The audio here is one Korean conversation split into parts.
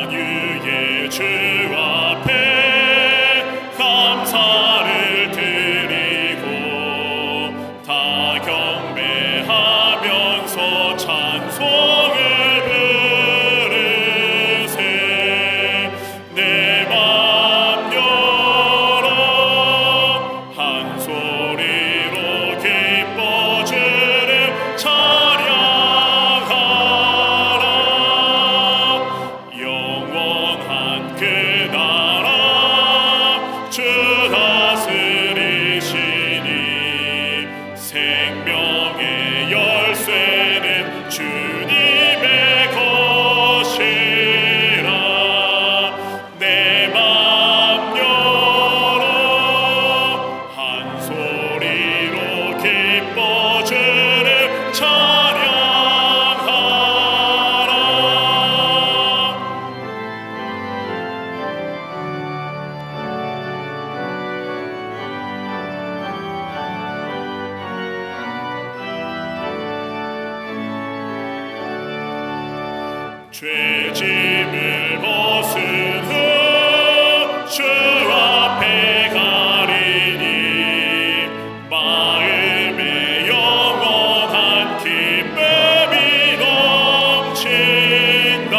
만유의 주 앞에 감사를 드리고 다 경배하면서 찬송을 부르세. 내 맘 열어 한 소리로 기뻐 주를 찬양하라. 영원한 그 나라 주 다스리시니 생명의 열쇠는 주님의 것이라. 내 맘 열어 한 소리로 기뻐 주를 찬양하라. 죄짐을 벗은 후 주 앞에 가리니 마음에 영원한 기쁨이 넘친다.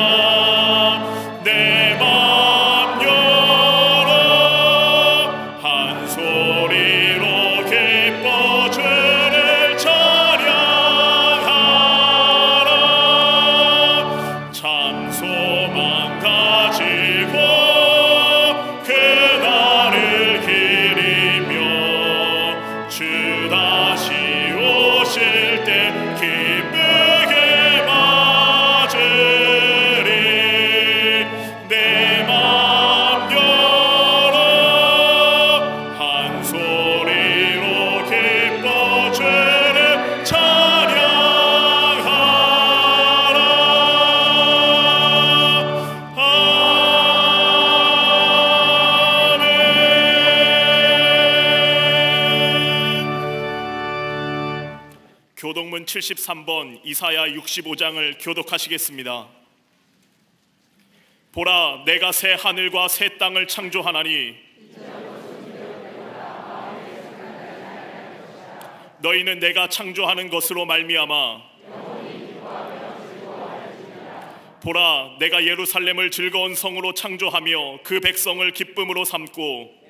내 맘 열어 한 소리로 기뻐 주를 찬양하라. 참 소망 가지고 그날을 기리며 주 다시 오실 때 기쁘게 맞으리. 내 맘 열어 한 소리로 기뻐 주를 교독문 73번 이사야 65장을 교독하시겠습니다. 보라, 내가 새 하늘과 새 땅을 창조하나니 너희는 내가 창조하는 것으로 말미암아 보라, 내가 예루살렘을 즐거운 성으로 창조하며 그 백성을 기쁨으로 삼고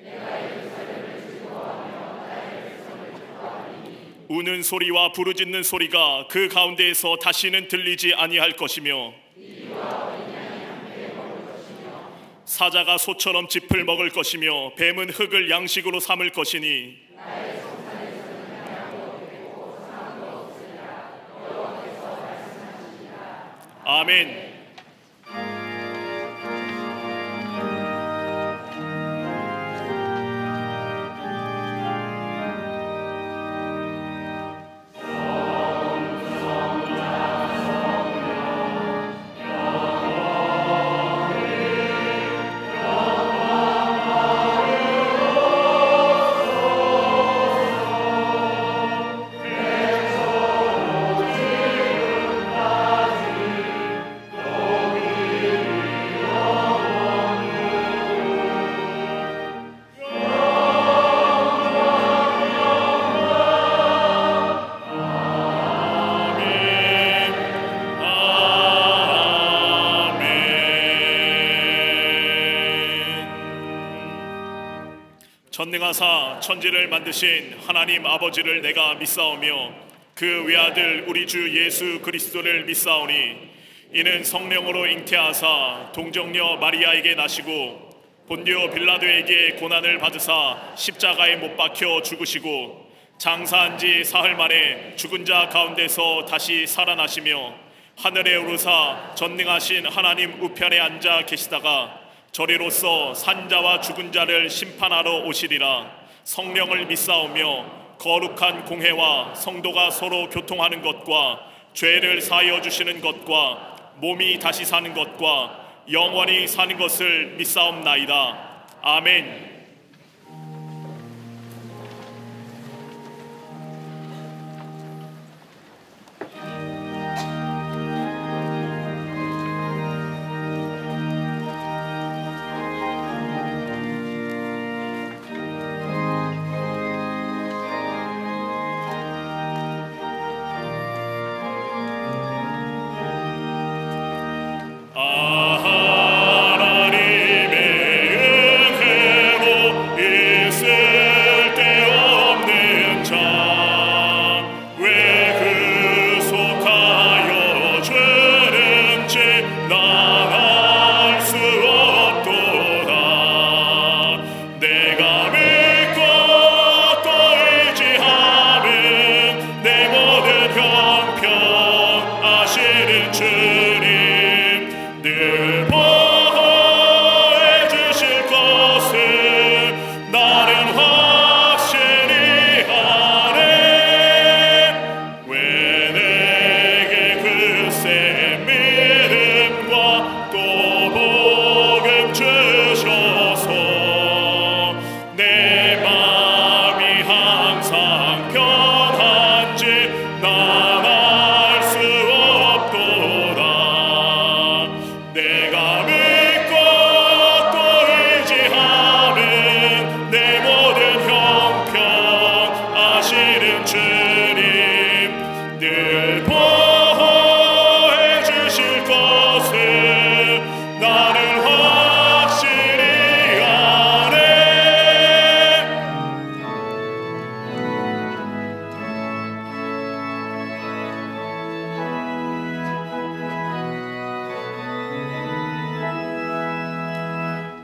우는 소리와 부르짖는 소리가 그 가운데에서 다시는 들리지 아니할 것이며 사자가 소처럼 짚을 먹을 것이며 뱀은 흙을 양식으로 삼을 것이니 아멘. 전능하사 천지를 만드신 하나님 아버지를 내가 믿사오며 그 외아들 우리 주 예수 그리스도를 믿사오니 이는 성령으로 잉태하사 동정녀 마리아에게 나시고 본디오 빌라도에게 고난을 받으사 십자가에 못 박혀 죽으시고 장사한 지 사흘 만에 죽은 자 가운데서 다시 살아나시며 하늘에 오르사 전능하신 하나님 우편에 앉아 계시다가 저리로서 산자와 죽은 자를 심판하러 오시리라. 성령을 믿사오며 거룩한 공회와 성도가 서로 교통하는 것과 죄를 사하여 주시는 것과 몸이 다시 사는 것과 영원히 사는 것을 믿사옵나이다. 아멘.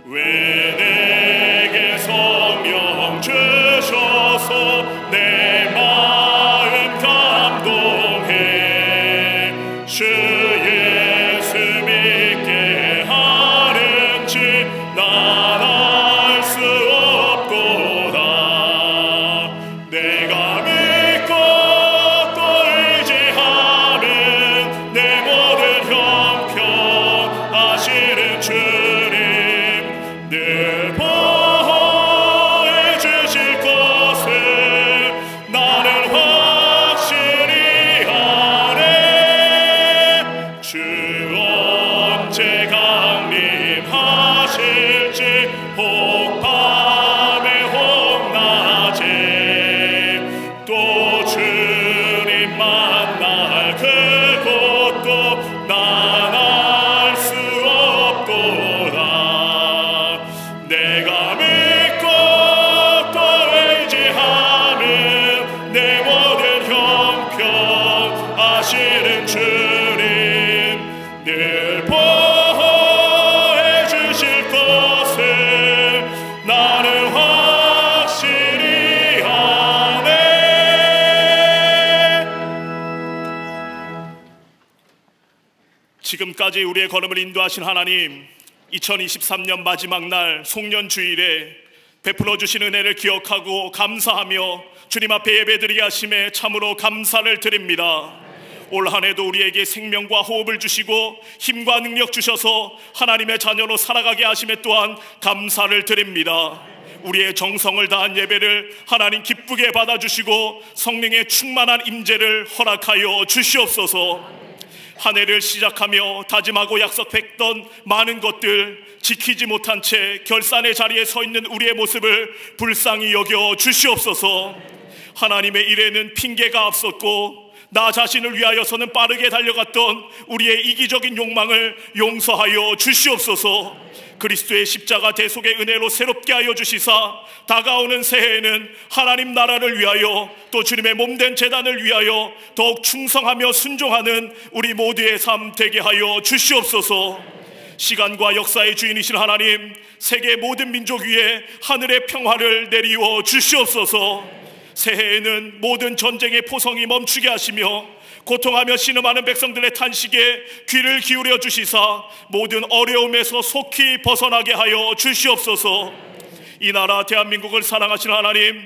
왜 내게 성령 주셔서 내 마음 감동해 주 예수 믿게 하는지 난 알 수 없도다. 내가 믿고 또 의지하는 내 모든 형편 하시는 주님 늘 보호해 주실 것을 나는 확실히 아네. 주 언제 강림하실지 혹 밤에 혹 낮에 또 주님 만날 그곳도 난 알 수 없도다. 내가 믿고 또 의지하는 내 모든 형편 하시는 주님 늘 보호해 주실 것을 나는 확실히 아네. 지금까지 우리의 걸음을 인도하신 하나님, 2023년 마지막 날 송년주일에 베풀어 주신 은혜를 기억하고 감사하며 주님 앞에 예배드리게 하심에 참으로 감사를 드립니다. 올 한 해도 우리에게 생명과 호흡을 주시고 힘과 능력 주셔서 하나님의 자녀로 살아가게 하심에 또한 감사를 드립니다. 우리의 정성을 다한 예배를 하나님 기쁘게 받아주시고 성령의 충만한 임재를 허락하여 주시옵소서. 한 해를 시작하며 다짐하고 약속했던 많은 것들 지키지 못한 채 결산의 자리에 서 있는 우리의 모습을 불쌍히 여겨 주시옵소서. 하나님의 일에는 핑계가 앞섰고 나 자신을 위하여서는 빠르게 달려갔던 우리의 이기적인 욕망을 용서하여 주시옵소서. 그리스도의 십자가 대속의 은혜로 새롭게 하여 주시사 다가오는 새해에는 하나님 나라를 위하여 또 주님의 몸된 제단을 위하여 더욱 충성하며 순종하는 우리 모두의 삶 되게 하여 주시옵소서. 시간과 역사의 주인이신 하나님, 세계 모든 민족 위에 하늘의 평화를 내리워 주시옵소서. 새해에는 모든 전쟁의 포성이 멈추게 하시며 고통하며 신음하는 백성들의 탄식에 귀를 기울여 주시사 모든 어려움에서 속히 벗어나게 하여 주시옵소서. 이 나라 대한민국을 사랑하시는 하나님,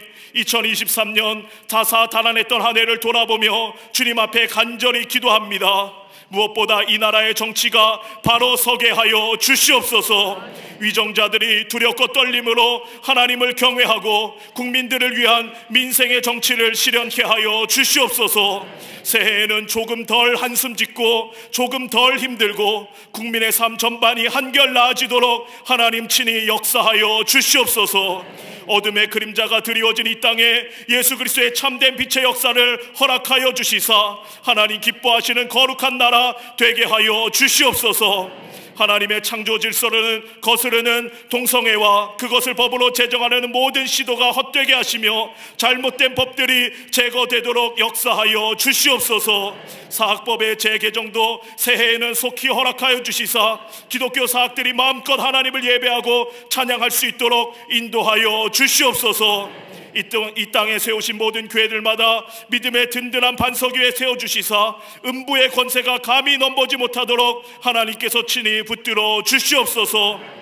2023년 다사다난했던 한 해를 돌아보며 주님 앞에 간절히 기도합니다. 무엇보다 이 나라의 정치가 바로 서게 하여 주시옵소서. 위정자들이 두렵고 떨림으로 하나님을 경외하고 국민들을 위한 민생의 정치를 실현케 하여 주시옵소서. 새해에는 조금 덜 한숨 짓고 조금 덜 힘들고 국민의 삶 전반이 한결 나아지도록 하나님 친히 역사하여 주시옵소서. 어둠의 그림자가 드리워진 이 땅에 예수 그리스도의 참된 빛의 역사를 허락하여 주시사 하나님 기뻐하시는 거룩한 나라 되게 하여 주시옵소서. 하나님의 창조 질서를 거스르는 동성애와 그것을 법으로 제정하려는 모든 시도가 헛되게 하시며 잘못된 법들이 제거되도록 역사하여 주시옵소서. 사학법의 재개정도 새해에는 속히 허락하여 주시사 기독교 사학들이 마음껏 하나님을 예배하고 찬양할 수 있도록 인도하여 주시옵소서. 이 땅에 세우신 모든 교회들마다 믿음의 든든한 반석 위에 세워주시사 음부의 권세가 감히 넘보지 못하도록 하나님께서 친히 붙들어 주시옵소서.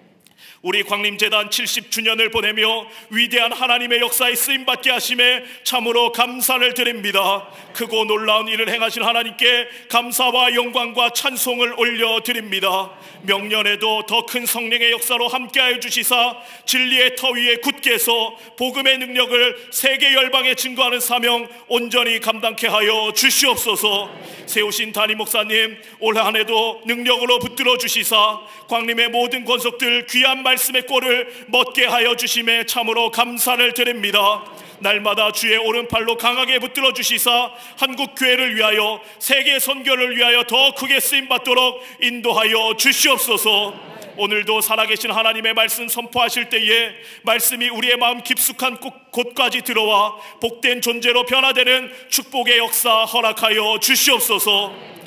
우리 광림재단 70주년을 보내며 위대한 하나님의 역사에 쓰임받게 하심에 참으로 감사를 드립니다. 크고 놀라운 일을 행하신 하나님께 감사와 영광과 찬송을 올려드립니다. 명년에도 더 큰 성령의 역사로 함께하여 주시사 진리의 터 위에 굳게 서 복음의 능력을 세계 열방에 증거하는 사명 온전히 감당케 하여 주시옵소서. 세우신 담임 목사님, 올 한 해도 능력으로 붙들어 주시사 광림의 모든 권속들 귀한 말씀의 꼴을 멋게 하여 주심에 참으로 감사를 드립니다. 날마다 주의 오른팔로 강하게 붙들어 주시사 한국 교회를 위하여 세계 선교를 위하여 더 크게 쓰임받도록 인도하여 주시옵소서. 오늘도 살아계신 하나님의 말씀 선포하실 때에 말씀이 우리의 마음 깊숙한 곳까지 들어와 복된 존재로 변화되는 축복의 역사 허락하여 주시옵소서.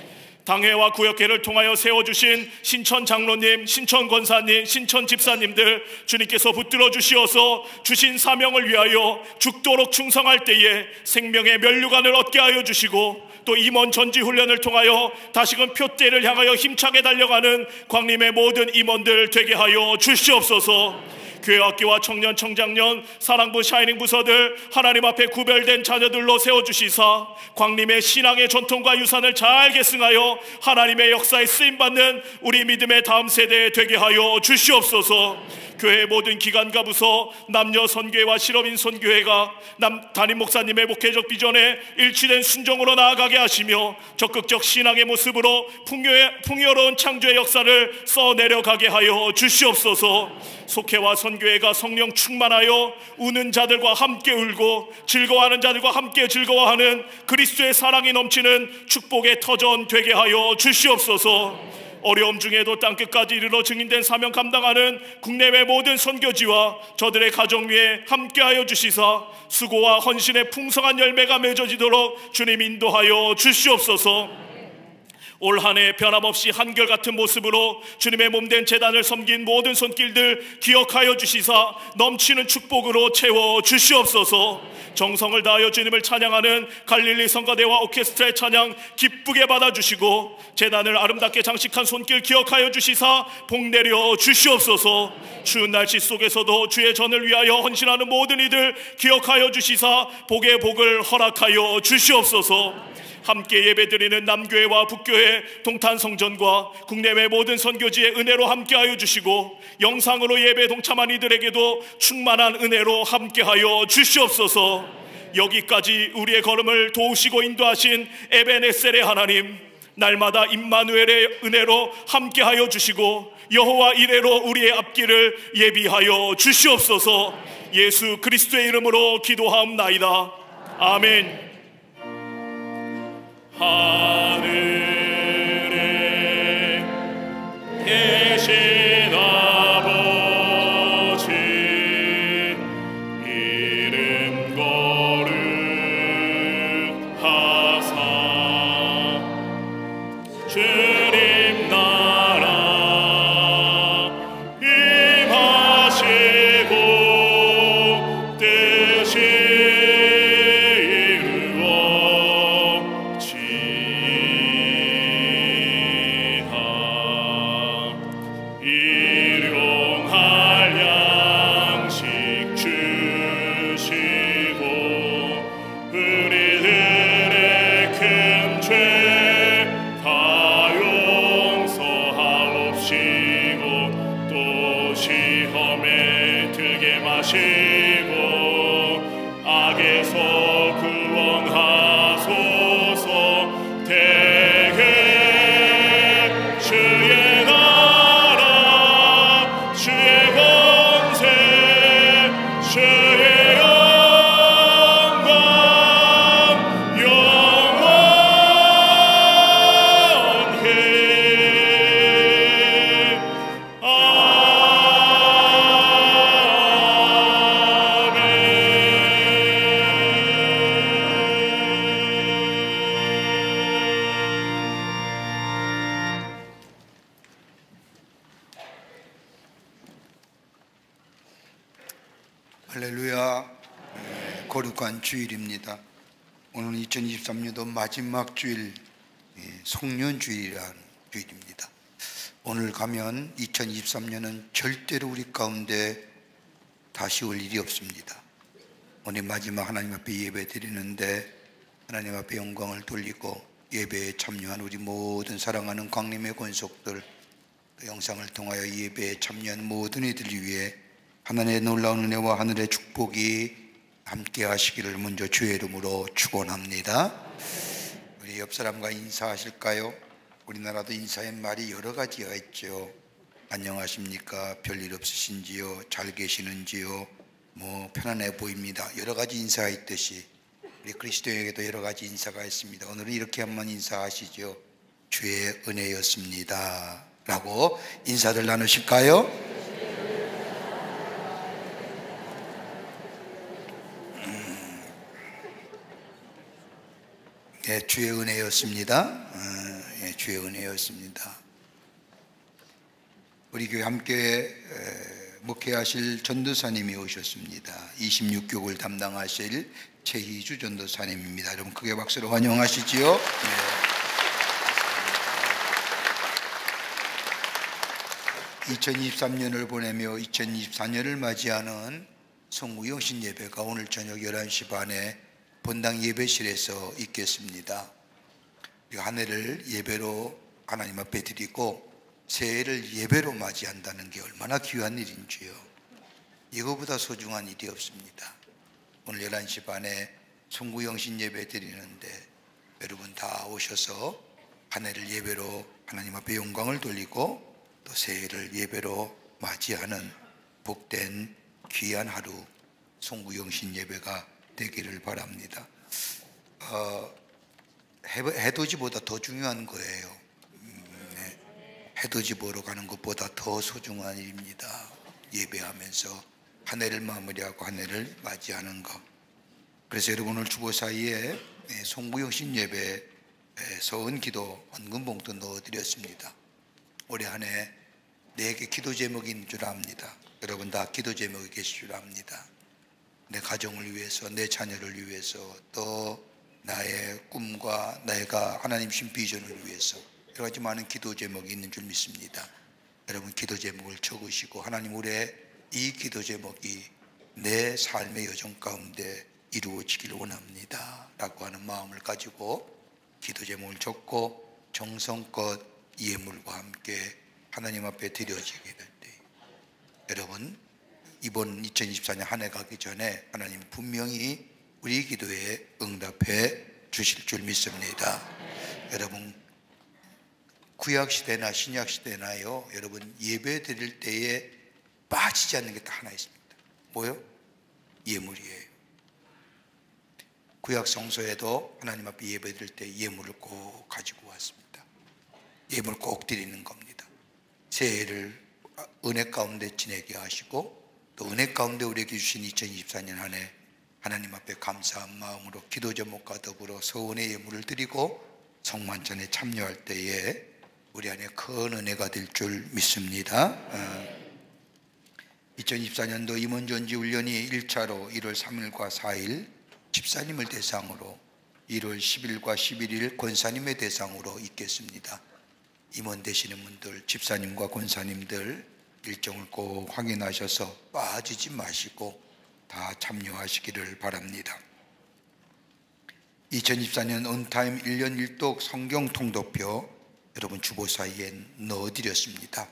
당회와 구역회를 통하여 세워주신 신천 장로님, 신천 권사님, 신천 집사님들 주님께서 붙들어 주시어서 주신 사명을 위하여 죽도록 충성할 때에 생명의 면류관을 얻게 하여 주시고, 또 임원 전지훈련을 통하여 다시금 표대를 향하여 힘차게 달려가는 광림의 모든 임원들 되게 하여 주시옵소서. 교회학교와 청년 청장년 사랑부 샤이닝 부서들 하나님 앞에 구별된 자녀들로 세워주시사 광림의 신앙의 전통과 유산을 잘 계승하여 하나님의 역사에 쓰임받는 우리 믿음의 다음 세대에 되게 하여 주시옵소서. 교회 모든 기관과 부서, 남녀 선교회와 실업인 선교회가 담임 목사님의 목회적 비전에 일치된 순종으로 나아가게 하시며 적극적 신앙의 모습으로 풍요로운 창조의 역사를 써내려가게 하여 주시옵소서. 속회와 선교회가 성령 충만하여 우는 자들과 함께 울고 즐거워하는 자들과 함께 즐거워하는 그리스도의 사랑이 넘치는 축복의 터전 되게 하여 주시옵소서. 어려움 중에도 땅끝까지 이르러 증인된 사명 감당하는 국내외 모든 선교지와 저들의 가정 위에 함께하여 주시사 수고와 헌신의 풍성한 열매가 맺어지도록 주님 인도하여 주시옵소서. 올 한 해 변함없이 한결같은 모습으로 주님의 몸된 제단을 섬긴 모든 손길들 기억하여 주시사 넘치는 축복으로 채워 주시옵소서. 정성을 다하여 주님을 찬양하는 갈릴리 성가대와 오케스트라의 찬양 기쁘게 받아주시고 제단을 아름답게 장식한 손길 기억하여 주시사 복 내려 주시옵소서. 추운 날씨 속에서도 주의 전을 위하여 헌신하는 모든 이들 기억하여 주시사 복의 복을 허락하여 주시옵소서. 함께 예배드리는 남교회와 북교회 동탄성전과 국내외 모든 선교지의 은혜로 함께하여 주시고 영상으로 예배 동참한 이들에게도 충만한 은혜로 함께하여 주시옵소서. 여기까지 우리의 걸음을 도우시고 인도하신 에베네셀의 하나님, 날마다 임마누엘의 은혜로 함께하여 주시고 여호와 이레로 우리의 앞길을 예비하여 주시옵소서. 예수 그리스도의 이름으로 기도하옵나이다. 아멘. 하늘에 계신 아버지 이름 거룩하사 주님 나라 임하시고 뜻이 할렐루야. 거룩한 주일입니다. 오늘은 2023년도 마지막 주일, 송년주일이라는 주일입니다. 오늘 가면 2023년은 절대로 우리 가운데 다시 올 일이 없습니다. 오늘 마지막 하나님 앞에 예배 드리는데 하나님 앞에 영광을 돌리고 예배에 참여한 우리 모든 사랑하는 광림의 권속들, 그 영상을 통하여 예배에 참여한 모든 이들을 위해 하나님의 놀라운 은혜와 하늘의 축복이 함께 하시기를 먼저 주의 이름으로 축원합니다. 우리 옆 사람과 인사하실까요? 우리나라도 인사의 말이 여러 가지가 있죠. 안녕하십니까? 별일 없으신지요? 잘 계시는지요? 편안해 보입니다. 여러 가지 인사가 있듯이 우리 그리스도에게도 여러 가지 인사가 있습니다. 오늘은 이렇게 한번 인사하시죠. 주의 은혜였습니다 라고 인사들 나누실까요? 주의 은혜였습니다. 주의 은혜였습니다. 우리 교회 함께 목회하실 전도사님이 오셨습니다. 26교구를 담당하실 최희주 전도사님입니다. 여러분 크게 박수로 환영하시지요. 네. 2023년을 보내며 2024년을 맞이하는 송구영신 예배가 오늘 저녁 11시 반에 본당 예배실에서 있겠습니다. 한 해를 예배로 하나님 앞에 드리고 새해를 예배로 맞이한다는 게 얼마나 귀한 일인지요. 이거보다 소중한 일이 없습니다. 오늘 11시 반에 송구영신 예배 드리는데 여러분 다 오셔서 한 해를 예배로 하나님 앞에 영광을 돌리고 또 새해를 예배로 맞이하는 복된 귀한 하루 송구영신 예배가 되기를 바랍니다. 해돋이보다 더 중요한 거예요. 해돋이 보러 가는 것보다 더 소중한 일입니다. 예배하면서 한 해를 마무리하고 한 해를 맞이하는 것. 그래서 여러분 오늘 주보 사이에 송구영신 예배 서은 기도 헌금 봉투 넣어드렸습니다. 올해 한 해 4개 기도 제목이 있는 줄 압니다. 여러분 다 기도 제목이 계실 줄 압니다. 내 가정을 위해서, 내 자녀를 위해서, 또 나의 꿈과 내가 하나님 신 비전을 위해서 여러 가지 많은 기도 제목이 있는 줄 믿습니다. 여러분 기도 제목을 적으시고 하나님 올해 이 기도 제목이 내 삶의 여정 가운데 이루어지기를 원합니다 라고 하는 마음을 가지고 기도 제목을 적고 정성껏 예물과 함께 하나님 앞에 드려지게 될 때 여러분 이번 2024년 한 해 가기 전에 하나님 분명히 우리 기도에 응답해 주실 줄 믿습니다. 여러분 구약시대나 신약시대나요 여러분 예배 드릴 때에 빠지지 않는 게 딱 하나 있습니다. 뭐요? 예물이에요. 구약 성소에도 하나님 앞에 예배 드릴 때 예물을 꼭 가지고 왔습니다. 예물 꼭 드리는 겁니다. 새해를 은혜 가운데 지내게 하시고 또 은혜 가운데 우리에게 주신 2024년 한 해 하나님 앞에 감사한 마음으로 기도 제목과 더불어 서은의 예물을 드리고 성만찬에 참여할 때에 우리 안에 큰 은혜가 될 줄 믿습니다. 2024년도 임원전지 훈련이 1차로 1월 3일과 4일 집사님을 대상으로 1월 10일과 11일 권사님의 대상으로 있겠습니다. 임원 되시는 분들, 집사님과 권사님들 일정을 꼭 확인하셔서 빠지지 마시고 다 참여하시기를 바랍니다. 2024년 온타임 1년 1독 성경 통독표 여러분 주보 사이에 넣어드렸습니다.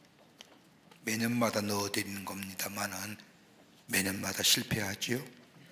매년마다 넣어드리는 겁니다만은 매년마다 실패하지요.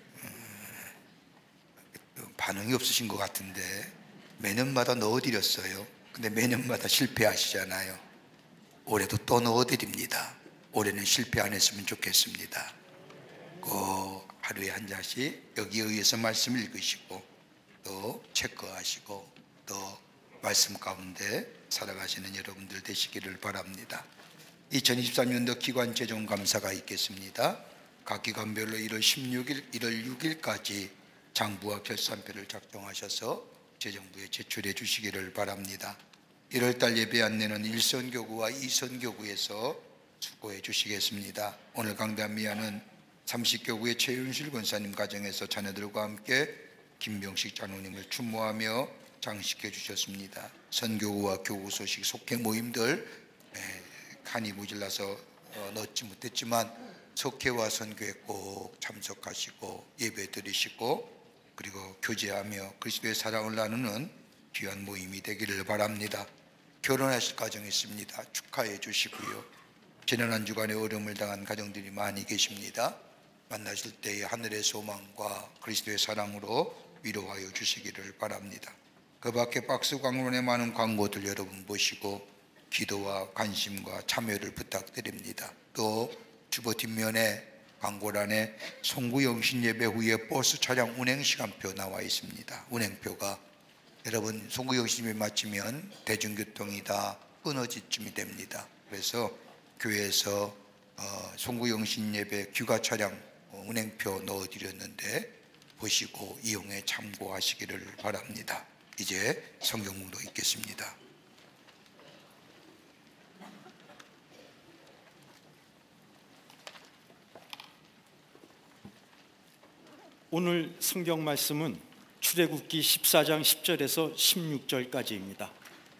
반응이 없으신 것 같은데 매년마다 넣어드렸어요. 근데 매년마다 실패하시잖아요. 올해도 또 넣어드립니다. 올해는 실패 안 했으면 좋겠습니다. 꼭 하루에 한 장씩 여기에 의해서 말씀을 읽으시고 또 체크하시고 또 말씀 가운데 살아가시는 여러분들 되시기를 바랍니다. 2023년도 기관 재정 감사가 있겠습니다. 각 기관별로 1월 16일, 1월 6일까지 장부와 결산표를 작성하셔서 재정부에 제출해 주시기를 바랍니다. 1월달 예배 안내는 1선교구와 2선교구에서 수고해 주시겠습니다. 오늘 강단 미아는 30교구의 최윤실 권사님 가정에서 자녀들과 함께 김병식 장로님을 추모하며 장식해 주셨습니다. 선교구와 교구 소식 속회 모임들 칸이 모질라서 넣지 못했지만 속회와 선교에 꼭 참석하시고 예배 드리시고 그리고 교제하며 그리스도의 사랑을 나누는 귀한 모임이 되기를 바랍니다. 결혼하실 가정이 있습니다. 축하해 주시고요. 지난 한 주간에 어려움을 당한 가정들이 많이 계십니다. 만나실 때의 하늘의 소망과 그리스도의 사랑으로 위로하여 주시기를 바랍니다. 그 밖에 박스 광론의 많은 광고들 여러분 보시고 기도와 관심과 참여를 부탁드립니다. 또 주보 뒷면에 광고란에 송구영신 예배 후에 버스 차량 운행 시간표 나와 있습니다. 운행표가 여러분 송구영신 예배 마치면 대중교통이 다 끊어지쯤이 됩니다. 그래서 교회에서 송구영신 예배 귀가 차량 운행표 넣어드렸는데 보시고 이용해 참고하시기를 바랍니다. 이제 성경 묵도 있겠습니다. 오늘 성경 말씀은 출애굽기 14장 10절에서 16절까지입니다.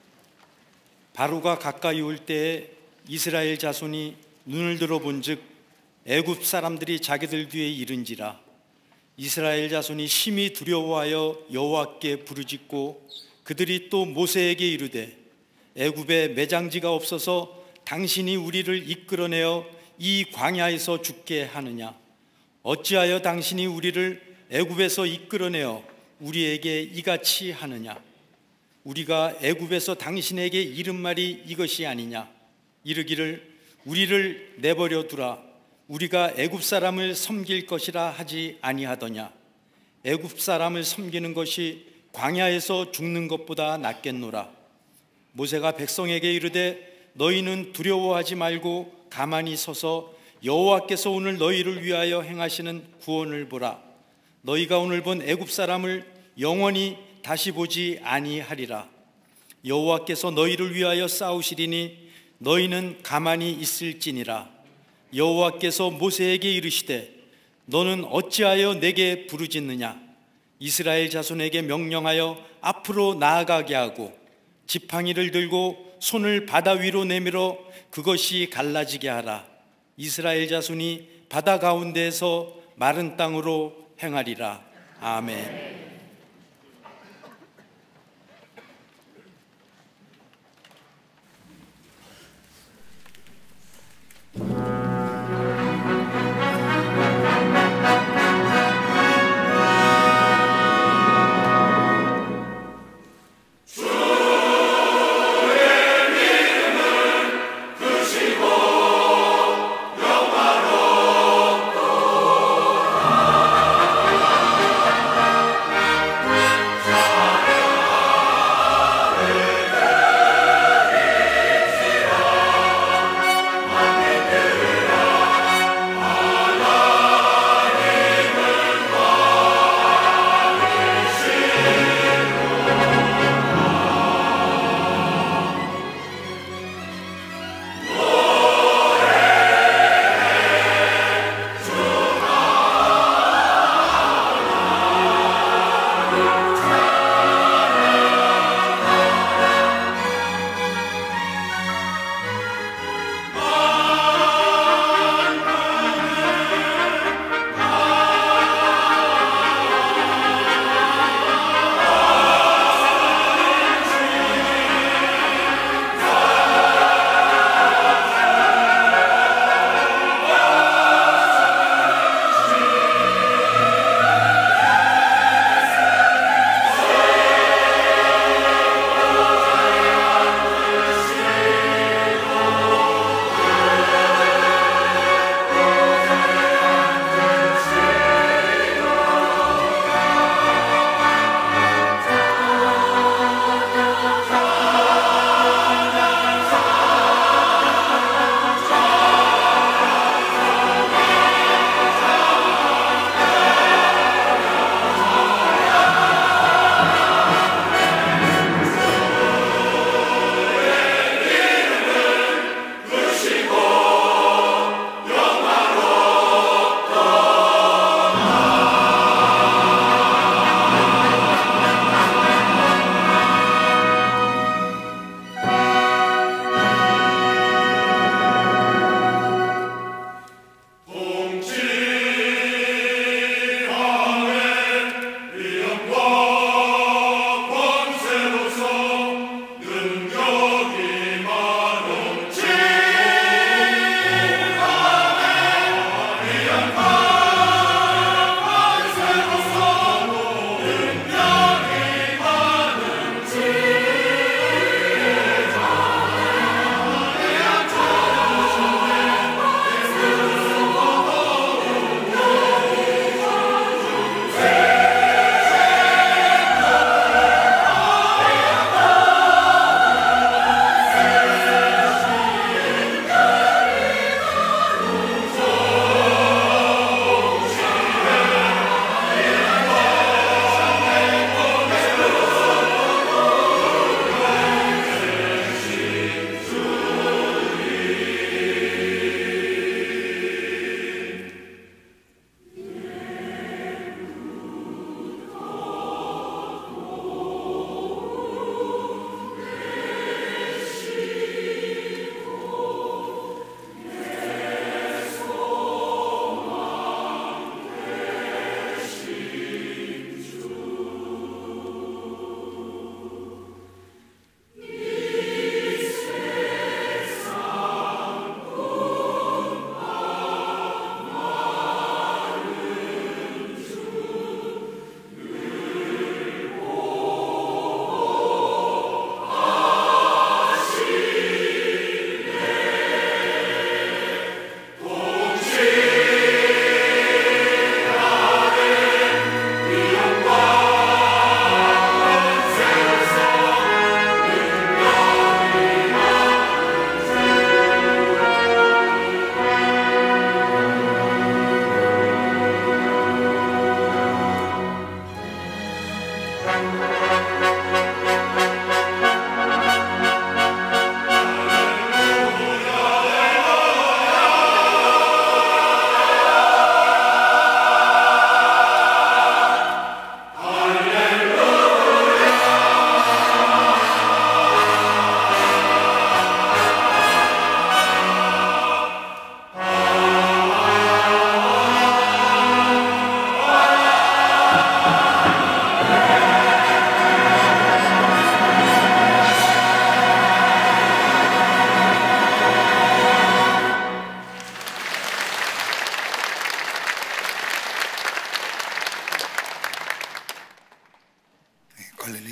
바로가 가까이 올 때에 이스라엘 자손이 눈을 들어본즉 애굽 사람들이 자기들 뒤에 이른지라. 이스라엘 자손이 심히 두려워하여 여호와께 부르짖고 그들이 또 모세에게 이르되 애굽에 매장지가 없어서 당신이 우리를 이끌어내어 이 광야에서 죽게 하느냐? 어찌하여 당신이 우리를 애굽에서 이끌어내어 우리에게 이같이 하느냐? 우리가 애굽에서 당신에게 이른 말이 이것이 아니냐? 이르기를 우리를 내버려 두라. 우리가 애굽 사람을 섬길 것이라 하지 아니하더냐? 애굽 사람을 섬기는 것이 광야에서 죽는 것보다 낫겠노라. 모세가 백성에게 이르되 너희는 두려워하지 말고 가만히 서서 여호와께서 오늘 너희를 위하여 행하시는 구원을 보라. 너희가 오늘 본 애굽 사람을 영원히 다시 보지 아니하리라. 여호와께서 너희를 위하여 싸우시리니 너희는 가만히 있을지니라. 여호와께서 모세에게 이르시되 너는 어찌하여 내게 부르짖느냐? 이스라엘 자손에게 명령하여 앞으로 나아가게 하고 지팡이를 들고 손을 바다 위로 내밀어 그것이 갈라지게 하라. 이스라엘 자손이 바다 가운데에서 마른 땅으로 행하리라. 아멘.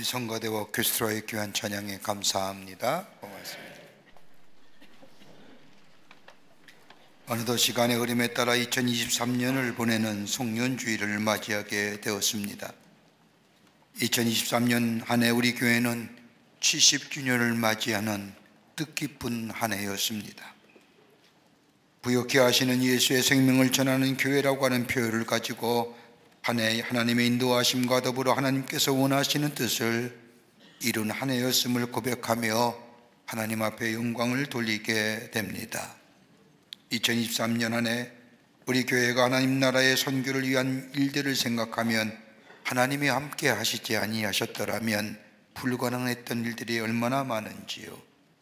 성가대와 교수들의 귀한 찬양에 감사합니다. 고맙습니다. 어느덧 시간의 흐름에 따라 2023년을 보내는 송년주의를 맞이하게 되었습니다. 2023년 한 해 우리 교회는 70주년을 맞이하는 뜻깊은 한 해였습니다. 부욕해 하시는 예수의 생명을 전하는 교회라고 하는 표현을 가지고 한 해 하나님의 인도하심과 더불어 하나님께서 원하시는 뜻을 이룬 한 해였음을 고백하며 하나님 앞에 영광을 돌리게 됩니다. 2023년 한 해 우리 교회가 하나님 나라의 선교를 위한 일들을 생각하면 하나님이 함께 하시지 아니하셨더라면 불가능했던 일들이 얼마나 많은지요.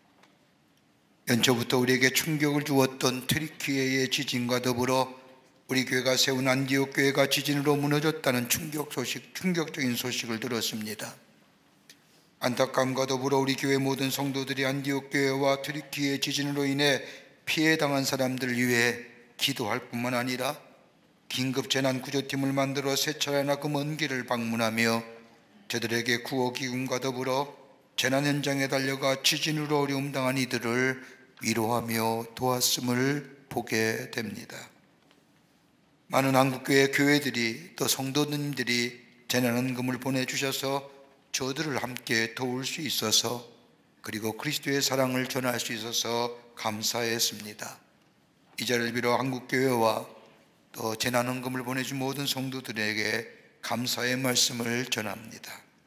연초부터 우리에게 충격을 주었던 튀르키예의 지진과 더불어 우리 교회가 세운 안디옥 교회가 지진으로 무너졌다는 충격적인 소식을 들었습니다. 안타까움과 더불어 우리 교회 모든 성도들이 안디옥 교회와 튀르키예 지진으로 인해 피해당한 사람들을 위해 기도할 뿐만 아니라 긴급 재난구조팀을 만들어 세 차례나 그 먼 길을 방문하며 저들에게 구호기금과 더불어 재난 현장에 달려가 지진으로 어려움 당한 이들을 위로하며 도왔음을 보게 됩니다. 많은 한국교회 교회들이 또 성도님들이 재난헌금을 보내주셔서 저들을 함께 도울 수 있어서 그리고 그리스도의 사랑을 전할 수 있어서 감사했습니다. 이 자리를 빌어 한국교회와 또 재난헌금을 보내준 모든 성도들에게 감사의 말씀을 전합니다.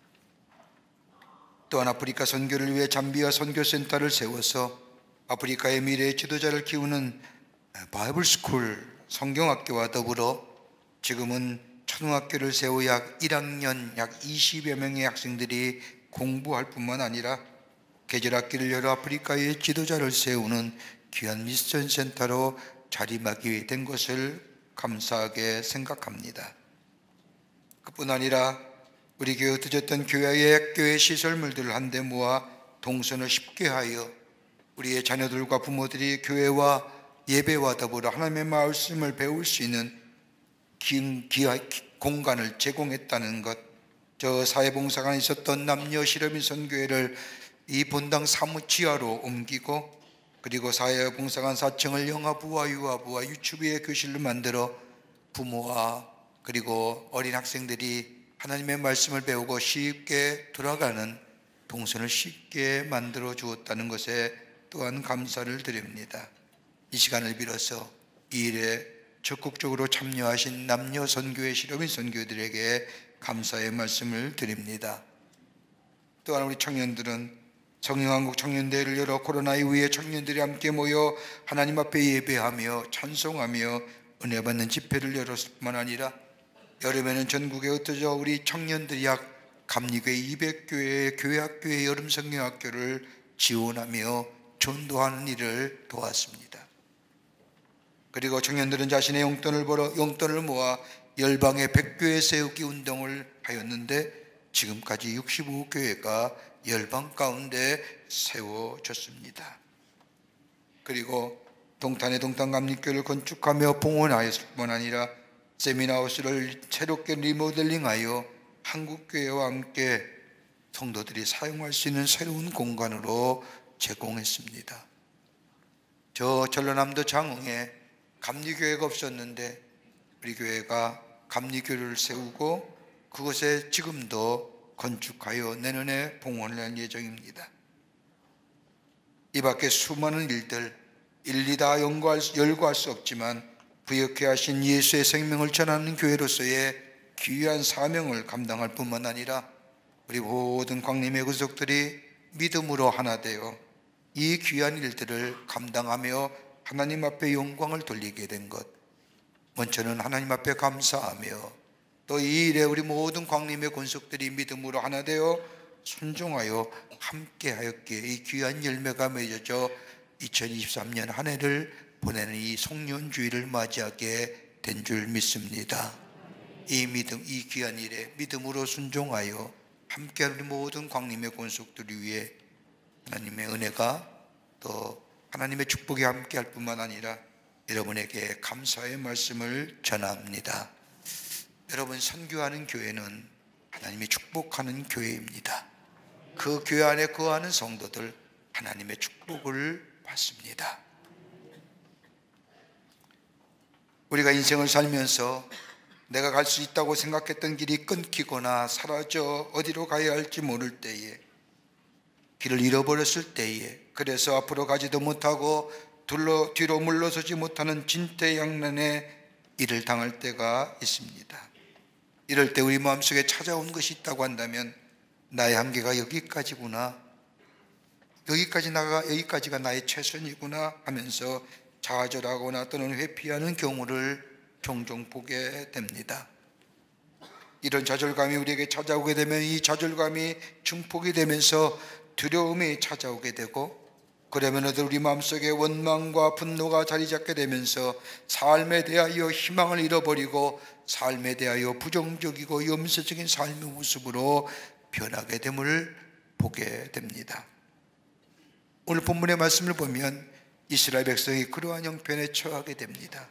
또한 아프리카 선교를 위해 잠비아 선교센터를 세워서 아프리카의 미래의 지도자를 키우는 바이블스쿨 성경학교와 더불어 지금은 초등학교를 세워 약 1학년 약 20여 명의 학생들이 공부할 뿐만 아니라 계절학기를 열어 아프리카의 지도자를 세우는 귀한 미션 센터로 자리매김이 된 것을 감사하게 생각합니다. 그뿐 아니라 우리 교회 흩어졌던 교회 시설물들을 한데 모아 동선을 쉽게 하여 우리의 자녀들과 부모들이 교회와 예배와 더불어 하나님의 말씀을 배울 수 있는 공간을 제공했다는 것, 저 사회봉사관에 있었던 남녀 실업인 선교회를 이 본당 사무 지하로 옮기고 그리고 사회봉사관 4층을 영화부와 유아부와 유치부의 교실로 만들어 부모와 그리고 어린 학생들이 하나님의 말씀을 배우고 쉽게 돌아가는 동선을 쉽게 만들어 주었다는 것에 또한 감사를 드립니다. 이 시간을 빌어서 이 일에 적극적으로 참여하신 남녀 선교회 실업인 선교들에게 감사의 말씀을 드립니다. 또한 우리 청년들은 성령한국 청년대회를 열어 코로나 이후에 청년들이 함께 모여 하나님 앞에 예배하며 찬송하며 은혜 받는 집회를 열었을 뿐만 아니라 여름에는 전국에 흩어져 우리 청년들이 약 감리교회 200교회의 교회학교의 여름 성경학교를 지원하며 전도하는 일을 도왔습니다. 그리고 청년들은 자신의 용돈을 모아 열방의 100교회 세우기 운동을 하였는데 지금까지 65교회가 열방 가운데 세워졌습니다. 그리고 동탄의 동탄감리교회를 건축하며 봉헌하였을 뿐만 아니라 세미나하우스를 새롭게 리모델링하여 한국교회와 함께 성도들이 사용할 수 있는 새로운 공간으로 제공했습니다. 저 전라남도 장흥에 감리교회가 없었는데 우리 교회가 감리교회를 세우고 그곳에 지금도 건축하여 내년에 봉헌을 할 예정입니다. 이 밖에 수많은 일들 일일이 다 열거할 수 없지만 부역해 하신 예수의 생명을 전하는 교회로서의 귀한 사명을 감당할 뿐만 아니라 우리 모든 광림의 구속들이 믿음으로 하나 되어 이 귀한 일들을 감당하며 하나님 앞에 영광을 돌리게 된 것, 먼저는 하나님 앞에 감사하며 또 이 일에 우리 모든 광림의 권속들이 믿음으로 하나 되어 순종하여 함께하였기에 이 귀한 열매가 맺어져 2023년 한 해를 보내는 이 송년주의를 맞이하게 된 줄 믿습니다. 이 귀한 일에 믿음으로 순종하여 함께하는 우리 모든 광림의 권속들을 위해 하나님의 은혜가 또 하나님의 축복이 함께할 뿐만 아니라 여러분에게 감사의 말씀을 전합니다. 여러분, 선교하는 교회는 하나님이 축복하는 교회입니다. 그 교회 안에 거하는 성도들 하나님의 축복을 받습니다. 우리가 인생을 살면서 내가 갈 수 있다고 생각했던 길이 끊기거나 사라져 어디로 가야 할지 모를 때에, 길을 잃어버렸을 때에, 그래서 앞으로 가지도 못하고 뒤로 물러서지 못하는 진퇴양난의 일을 당할 때가 있습니다. 이럴 때 우리 마음속에 찾아온 것이 있다고 한다면 나의 한계가 여기까지구나, 여기까지가 나의 최선이구나 하면서 좌절하거나 또는 회피하는 경우를 종종 보게 됩니다. 이런 좌절감이 우리에게 찾아오게 되면 이 좌절감이 증폭이 되면서 두려움이 찾아오게 되고, 그러면 우리 마음속에 원망과 분노가 자리 잡게 되면서 삶에 대하여 희망을 잃어버리고 삶에 대하여 부정적이고 염세적인 삶의 모습으로 변하게 됨을 보게 됩니다. 오늘 본문의 말씀을 보면 이스라엘 백성이 그러한 형편에 처하게 됩니다.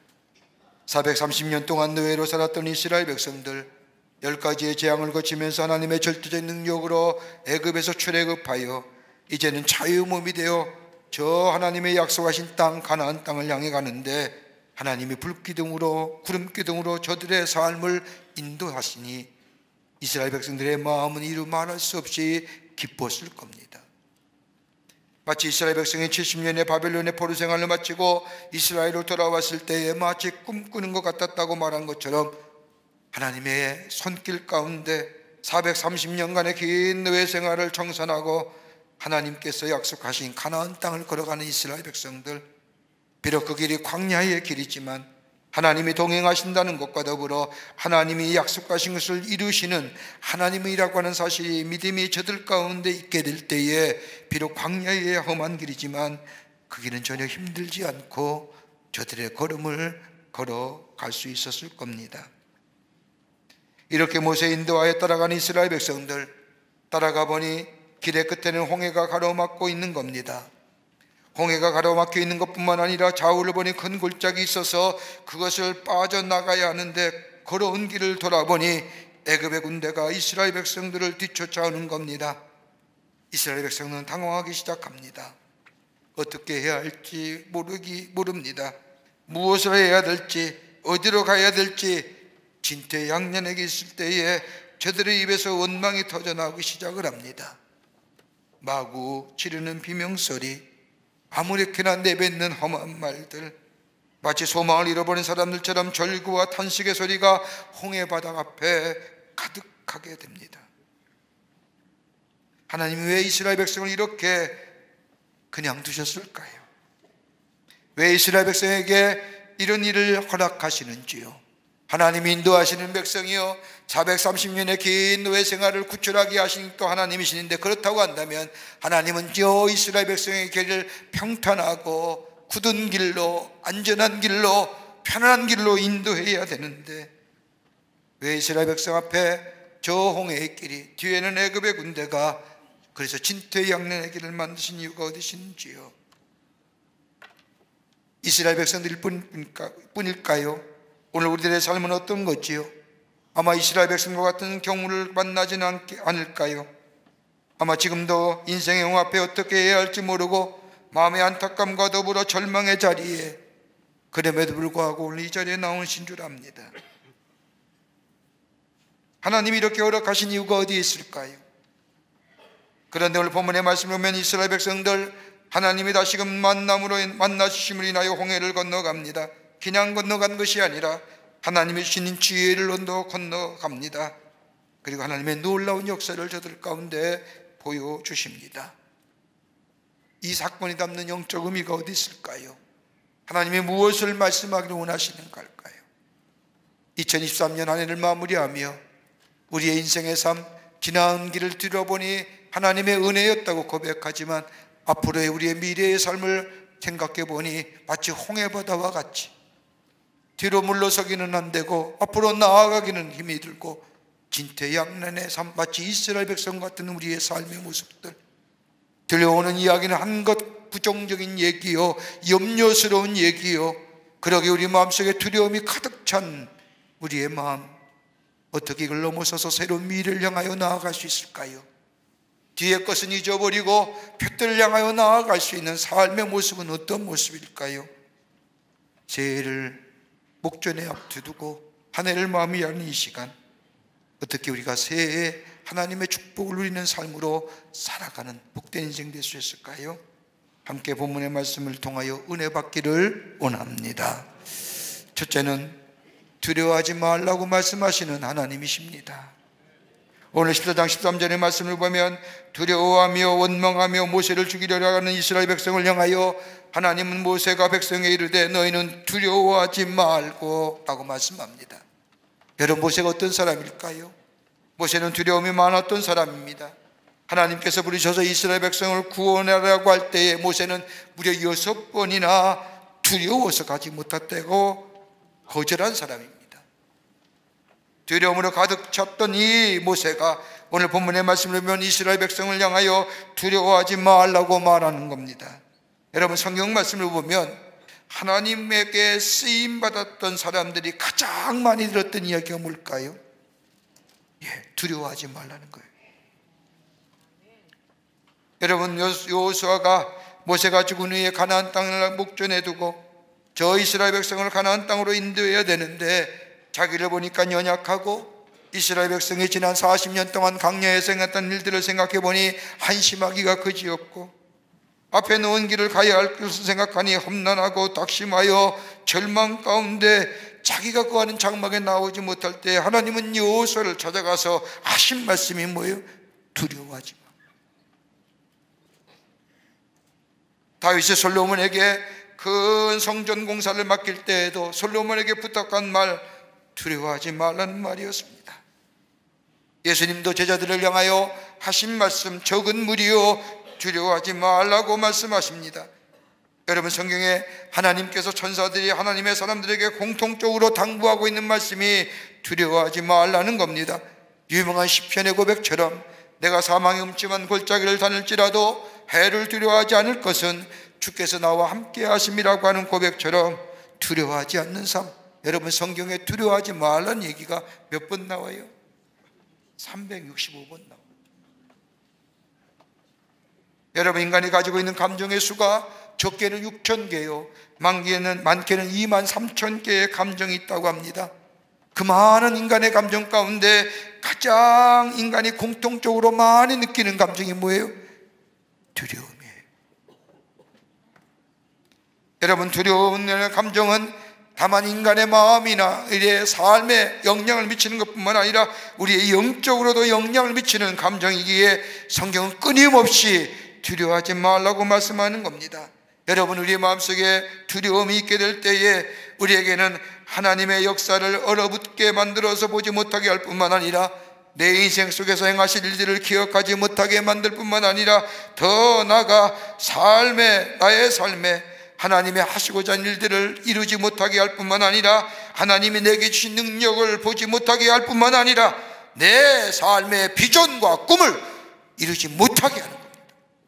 430년 동안 노예로 살았던 이스라엘 백성들, 10가지의 재앙을 거치면서 하나님의 절대적인 능력으로 애굽에서 출애굽하여 이제는 자유의 몸이 되어 저 하나님의 약속하신 땅 가나안 땅을 향해 가는데, 하나님이 불기둥으로 구름기둥으로 저들의 삶을 인도하시니 이스라엘 백성들의 마음은 이루 말할 수 없이 기뻤을 겁니다. 마치 이스라엘 백성이 70년의 바벨론의 포로 생활을 마치고 이스라엘로 돌아왔을 때에 마치 꿈꾸는 것 같았다고 말한 것처럼, 하나님의 손길 가운데 430년간의 긴 노예 생활을 청산하고 하나님께서 약속하신 가나안 땅을 걸어가는 이스라엘 백성들, 비록 그 길이 광야의 길이지만 하나님이 동행하신다는 것과 더불어 하나님이 약속하신 것을 이루시는 하나님이라고 하는 사실이 믿음이 저들 가운데 있게 될 때에, 비록 광야의 험한 길이지만 그 길은 전혀 힘들지 않고 저들의 걸음을 걸어갈 수 있었을 겁니다. 이렇게 모세 인도하에 따라가는 이스라엘 백성들, 따라가 보니 길의 끝에는 홍해가 가로막고 있는 겁니다. 홍해가 가로막혀 있는 것뿐만 아니라 좌우를 보니 큰 골짜기 있어서 그것을 빠져나가야 하는데, 걸어온 길을 돌아보니 애굽의 군대가 이스라엘 백성들을 뒤쫓아오는 겁니다. 이스라엘 백성은 당황하기 시작합니다. 어떻게 해야 할지 모릅니다. 무엇을 해야 될지, 어디로 가야 될지 진퇴양난에게 있을 때에 저들의 입에서 원망이 터져나오기 시작을 합니다. 마구 지르는 비명소리, 아무렇게나 내뱉는 험한 말들, 마치 소망을 잃어버린 사람들처럼 절구와 탄식의 소리가 홍해 바닥 앞에 가득하게 됩니다. 하나님이 왜 이스라엘 백성을 이렇게 그냥 두셨을까요? 왜 이스라엘 백성에게 이런 일을 허락하시는지요? 하나님이 인도하시는 백성이요, 430년의 긴 노예 생활을 구출하게 하신 또 하나님이시는데, 그렇다고 한다면 하나님은 저 이스라엘 백성의 길을 평탄하고 굳은 길로, 안전한 길로, 편안한 길로 인도해야 되는데, 왜 이스라엘 백성 앞에 저 홍해의 길이, 뒤에는 애굽의 군대가, 그래서 진퇴양난의 길을 만드신 이유가 어디신지요? 이스라엘 백성들일 뿐일까요? 오늘 우리들의 삶은 어떤 거지요? 아마 이스라엘 백성과 같은 경우를 만나지는 않을까요? 아마 지금도 인생의 홍 앞에 어떻게 해야 할지 모르고 마음의 안타까움과 더불어 절망의 자리에, 그럼에도 불구하고 오늘 이 자리에 나오신 줄 압니다. 하나님이 이렇게 허락하신 이유가 어디에 있을까요? 그런데 오늘 본문의 말씀을 보면 이스라엘 백성들, 하나님이 다시금 만나주심을 인하여 홍해를 건너갑니다. 그냥 건너간 것이 아니라 하나님이 주신 지혜를 건너갑니다. 그리고 하나님의 놀라운 역사를 저들 가운데 보여주십니다. 이 사건이 담는 영적 의미가 어디 있을까요? 하나님이 무엇을 말씀하기를 원하시는 걸까요? 2023년 한 해를 마무리하며 우리의 인생의 삶, 지나온 길을 뒤돌아보니 하나님의 은혜였다고 고백하지만, 앞으로의 우리의 미래의 삶을 생각해 보니 마치 홍해바다와 같이 뒤로 물러서기는 안 되고 앞으로 나아가기는 힘이 들고, 진퇴양난의 삶, 마치 이스라엘 백성 같은 우리의 삶의 모습들, 들려오는 이야기는 한껏 부정적인 얘기요, 염려스러운 얘기요, 그러게 우리 마음속에 두려움이 가득 찬 우리의 마음, 어떻게 이걸 넘어서서 새로운 미래를 향하여 나아갈 수 있을까요? 뒤의 것은 잊어버리고 표대를 향하여 나아갈 수 있는 삶의 모습은 어떤 모습일까요? 새해를 목전에 앞두고 한 해를 마무리하는 이 시간, 어떻게 우리가 새해에 하나님의 축복을 누리는 삶으로 살아가는 복된 인생 될 수 있을까요? 함께 본문의 말씀을 통하여 은혜 받기를 원합니다. 첫째는 두려워하지 말라고 말씀하시는 하나님이십니다. 오늘 14장 13절의 말씀을 보면 두려워하며 원망하며 모세를 죽이려고 하는 이스라엘 백성을 향하여 하나님은 모세가 백성에 이르되 너희는 두려워하지 말고 라고 말씀합니다. 여러분, 모세가 어떤 사람일까요? 모세는 두려움이 많았던 사람입니다. 하나님께서 부르셔서 이스라엘 백성을 구원하라고 할 때에 모세는 무려 6번이나 두려워서 가지 못했다고 거절한 사람입니다. 두려움으로 가득 찼던 이 모세가 오늘 본문의 말씀을 보면 이스라엘 백성을 향하여 두려워하지 말라고 말하는 겁니다. 여러분, 성경 말씀을 보면 하나님에게 쓰임받았던 사람들이 가장 많이 들었던 이야기가 뭘까요? 두려워하지 말라는 거예요. 여러분, 여호수아가 모세가 죽은 후에 가나안 땅을 목전에 두고 저 이스라엘 백성을 가나안 땅으로 인도해야 되는데 자기를 보니까 연약하고 이스라엘 백성이 지난 40년 동안 광야에서 행했던 일들을 생각해 보니 한심하기가 그지없고 앞에 놓은 길을 가야 할 것을 생각하니 험난하고 낙심하여 절망 가운데 자기가 구하는 장막에 나오지 못할 때 하나님은 여호수아를 찾아가서 하신 말씀이 뭐예요? 두려워하지 마. 다윗이 솔로몬에게 큰 성전 공사를 맡길 때에도 솔로몬에게 부탁한 말, 두려워하지 말라는 말이었습니다. 예수님도 제자들을 향하여 하신 말씀, 적은 무리요 두려워하지 말라고 말씀하십니다. 여러분, 성경에 하나님께서 천사들이 하나님의 사람들에게 공통적으로 당부하고 있는 말씀이 두려워하지 말라는 겁니다. 유명한 시편의 고백처럼 내가 사망의 음침한 골짜기를 다닐지라도 해를 두려워하지 않을 것은 주께서 나와 함께 하심이라고 하는 고백처럼 두려워하지 않는 삶. 여러분, 성경에 두려워하지 말라는 얘기가 몇 번 나와요? 365번 나와요. 여러분, 인간이 가지고 있는 감정의 수가 적게는 6,000개요 많게는 23,000개의 감정이 있다고 합니다. 그 많은 인간의 감정 가운데 가장 인간이 공통적으로 많이 느끼는 감정이 뭐예요? 두려움이에요. 여러분, 두려운 감정은 다만 인간의 마음이나 우리의 삶에 영향을 미치는 것뿐만 아니라 우리의 영적으로도 영향을 미치는 감정이기에 성경은 끊임없이 두려워하지 말라고 말씀하는 겁니다. 여러분, 우리의 마음속에 두려움이 있게 될 때에 우리에게는 하나님의 역사를 얼어붙게 만들어서 보지 못하게 할 뿐만 아니라 내 인생 속에서 행하실 일들을 기억하지 못하게 만들 뿐만 아니라 더 나아가 나의 삶에 하나님의 하시고자 하는 일들을 이루지 못하게 할 뿐만 아니라 하나님이 내게 주신 능력을 보지 못하게 할 뿐만 아니라 내 삶의 비전과 꿈을 이루지 못하게 하는 겁니다.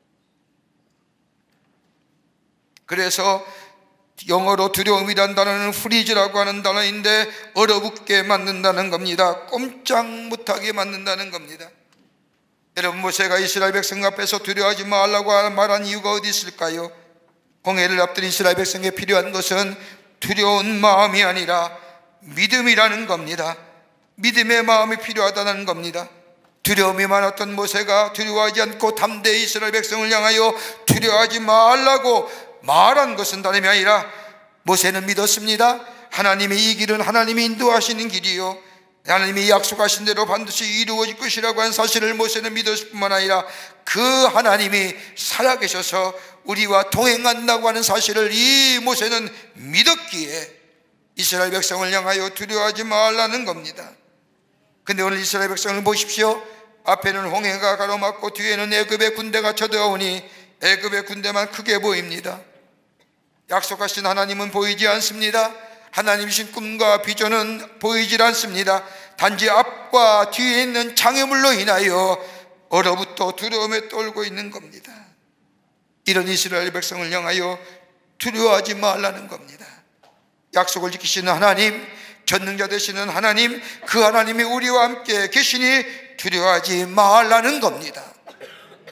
그래서 영어로 두려움이란 단어는 프리즈라고 하는 단어인데 얼어붙게 만든다는 겁니다. 꼼짝 못하게 만든다는 겁니다. 여러분, 모세가 이스라엘 백성 앞에서 두려워하지 말라고 말한 이유가 어디 있을까요? 홍해를 앞둔 이스라엘 백성에게 필요한 것은 두려운 마음이 아니라 믿음이라는 겁니다. 믿음의 마음이 필요하다는 겁니다. 두려움이 많았던 모세가 두려워하지 않고 담대히 이스라엘 백성을 향하여 두려워하지 말라고 말한 것은 다름이 아니라 모세는 믿었습니다. 하나님의 이 길은 하나님이 인도하시는 길이요 하나님이 약속하신 대로 반드시 이루어질 것이라고 한 사실을 모세는 믿었을 뿐만 아니라 그 하나님이 살아계셔서 우리와 동행한다고 하는 사실을 이 모세는 믿었기에 이스라엘 백성을 향하여 두려워하지 말라는 겁니다. 근데 오늘 이스라엘 백성을 보십시오. 앞에는 홍해가 가로막고 뒤에는 애굽의 군대가 쳐들어오니 애굽의 군대만 크게 보입니다. 약속하신 하나님은 보이지 않습니다. 하나님이신 꿈과 비전은 보이질 않습니다. 단지 앞과 뒤에 있는 장애물로 인하여 얼어붙어 두려움에 떨고 있는 겁니다. 이런 이스라엘 백성을 향하여 두려워하지 말라는 겁니다. 약속을 지키시는 하나님, 전능자 되시는 하나님, 그 하나님이 우리와 함께 계시니 두려워하지 말라는 겁니다.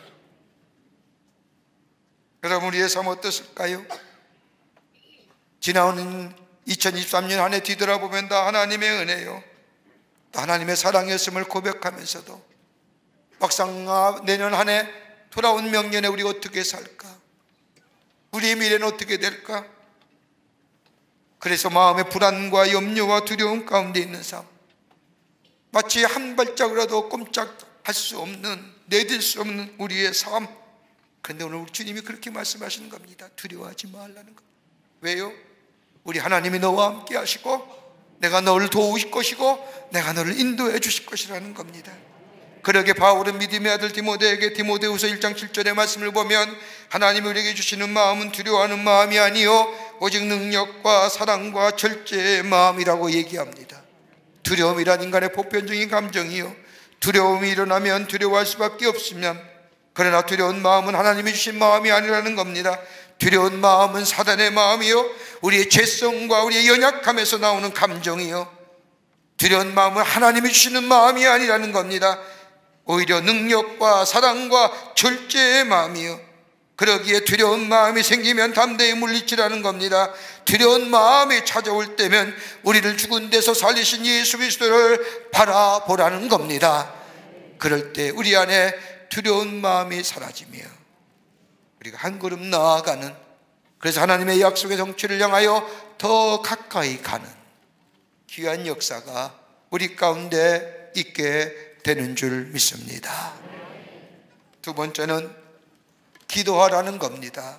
여러분, 우리의 삶 어떻을까요? 지나오는 2023년 한 해 뒤돌아보면 다 하나님의 은혜요, 또 하나님의 사랑이었음을 고백하면서도 막상 내년 한 해 돌아온 명년에 우리 어떻게 살까? 우리의 미래는 어떻게 될까? 그래서 마음의 불안과 염려와 두려움 가운데 있는 삶, 마치 한 발짝이라도 꼼짝할 수 없는, 내딜 수 없는 우리의 삶. 그런데 오늘 우리 주님이 그렇게 말씀하시는 겁니다. 두려워하지 말라는 겁니다. 왜요? 우리 하나님이 너와 함께 하시고 내가 너를 도우실 것이고 내가 너를 인도해 주실 것이라는 겁니다. 그러게 바울은 믿음의 아들 디모데에게 디모데후서 1장 7절의 말씀을 보면 하나님이 우리에게 주시는 마음은 두려워하는 마음이 아니요 오직 능력과 사랑과 절제의 마음이라고 얘기합니다. 두려움이란 인간의 보편적인 감정이요, 두려움이 일어나면 두려워할 수밖에 없으면, 그러나 두려운 마음은 하나님이 주신 마음이 아니라는 겁니다. 두려운 마음은 사단의 마음이요, 우리의 죄성과 우리의 연약함에서 나오는 감정이요, 두려운 마음은 하나님이 주시는 마음이 아니라는 겁니다. 오히려 능력과 사랑과 절제의 마음이요, 그러기에 두려운 마음이 생기면 담대히 물리치라는 겁니다. 두려운 마음이 찾아올 때면 우리를 죽은 데서 살리신 예수 그리스도를 바라보라는 겁니다. 그럴 때 우리 안에 두려운 마음이 사라지며 우리가 한 걸음 나아가는, 그래서 하나님의 약속의 성취를 향하여 더 가까이 가는 귀한 역사가 우리 가운데 있게 되는 줄 믿습니다. 두 번째는 기도하라는 겁니다.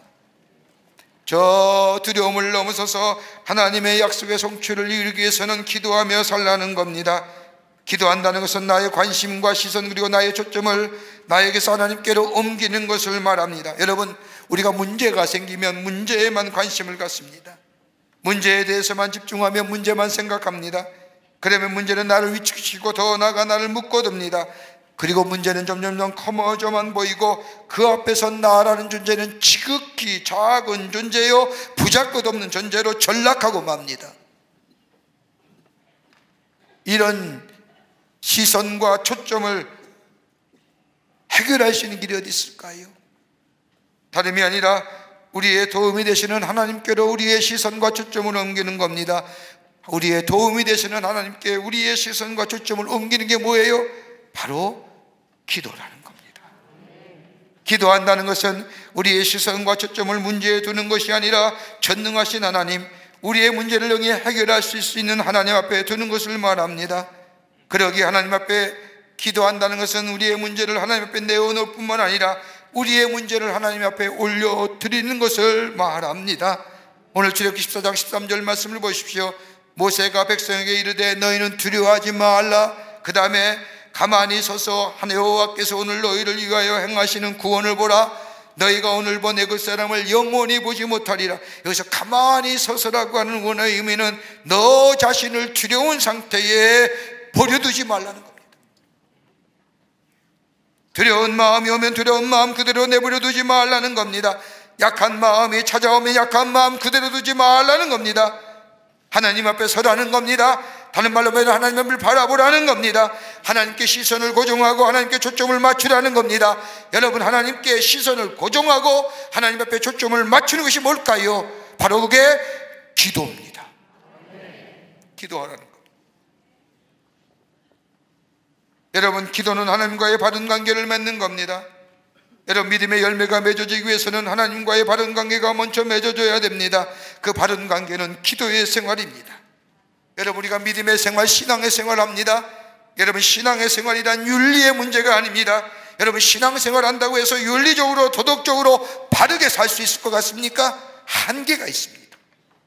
저 두려움을 넘어서서 하나님의 약속의 성취를 이루기 위해서는 기도하며 살라는 겁니다. 기도한다는 것은 나의 관심과 시선 그리고 나의 초점을 나에게서 하나님께로 옮기는 것을 말합니다. 여러분, 우리가 문제가 생기면 문제에만 관심을 갖습니다. 문제에 대해서만 집중하며 문제만 생각합니다. 그러면 문제는 나를 위축시키고 더 나아가 나를 묶어둡니다. 그리고 문제는 점점 커져만 보이고 그 앞에서 나라는 존재는 지극히 작은 존재요, 부잘것없는 존재로 전락하고 맙니다. 이런 시선과 초점을 해결할 수 있는 길이 어디 있을까요? 다름이 아니라 우리의 도움이 되시는 하나님께로 우리의 시선과 초점을 옮기는 겁니다. 우리의 도움이 되시는 하나님께 우리의 시선과 초점을 옮기는 게 뭐예요? 바로 기도라는 겁니다. 기도한다는 것은 우리의 시선과 초점을 문제에 두는 것이 아니라 전능하신 하나님, 우리의 문제를 능히 해결할 수 있는 하나님 앞에 두는 것을 말합니다. 그러기에 하나님 앞에 기도한다는 것은 우리의 문제를 하나님 앞에 내어놓을 뿐만 아니라 우리의 문제를 하나님 앞에 올려드리는 것을 말합니다. 오늘 출애굽기 14장 13절 말씀을 보십시오. 모세가 백성에게 이르되 너희는 두려워하지 말라. 그 다음에 가만히 서서 여호와께서 오늘 너희를 위하여 행하시는 구원을 보라. 너희가 오늘 본 애굽 사람을 영원히 보지 못하리라. 여기서 가만히 서서라고 하는 원어의 의미는 너 자신을 두려운 상태에 버려두지 말라는 겁니다. 두려운 마음이 오면 두려운 마음 그대로 내버려 두지 말라는 겁니다. 약한 마음이 찾아오면 약한 마음 그대로 두지 말라는 겁니다. 하나님 앞에 서라는 겁니다. 다른 말로 말하면 하나님 앞을 바라보라는 겁니다. 하나님께 시선을 고정하고 하나님께 초점을 맞추라는 겁니다. 여러분, 하나님께 시선을 고정하고 하나님 앞에 초점을 맞추는 것이 뭘까요? 바로 그게 기도입니다. 기도하라는 겁니다. 여러분, 기도는 하나님과의 바른 관계를 맺는 겁니다. 여러분, 믿음의 열매가 맺어지기 위해서는 하나님과의 바른 관계가 먼저 맺어져야 됩니다. 그 바른 관계는 기도의 생활입니다. 여러분, 우리가 믿음의 생활, 신앙의 생활합니다. 여러분, 신앙의 생활이란 윤리의 문제가 아닙니다. 여러분, 신앙생활 한다고 해서 윤리적으로 도덕적으로 바르게 살 수 있을 것 같습니까? 한계가 있습니다.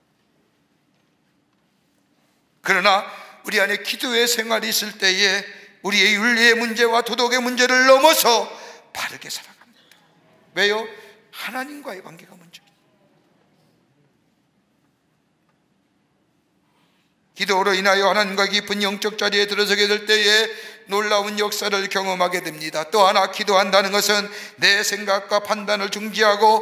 그러나 우리 안에 기도의 생활이 있을 때에 우리의 윤리의 문제와 도덕의 문제를 넘어서 바르게 살아갑니다. 왜요? 하나님과의 관계가 먼저. 기도로 인하여 하나님과 깊은 영적 자리에 들어서게 될 때에 놀라운 역사를 경험하게 됩니다. 또 하나, 기도한다는 것은 내 생각과 판단을 중지하고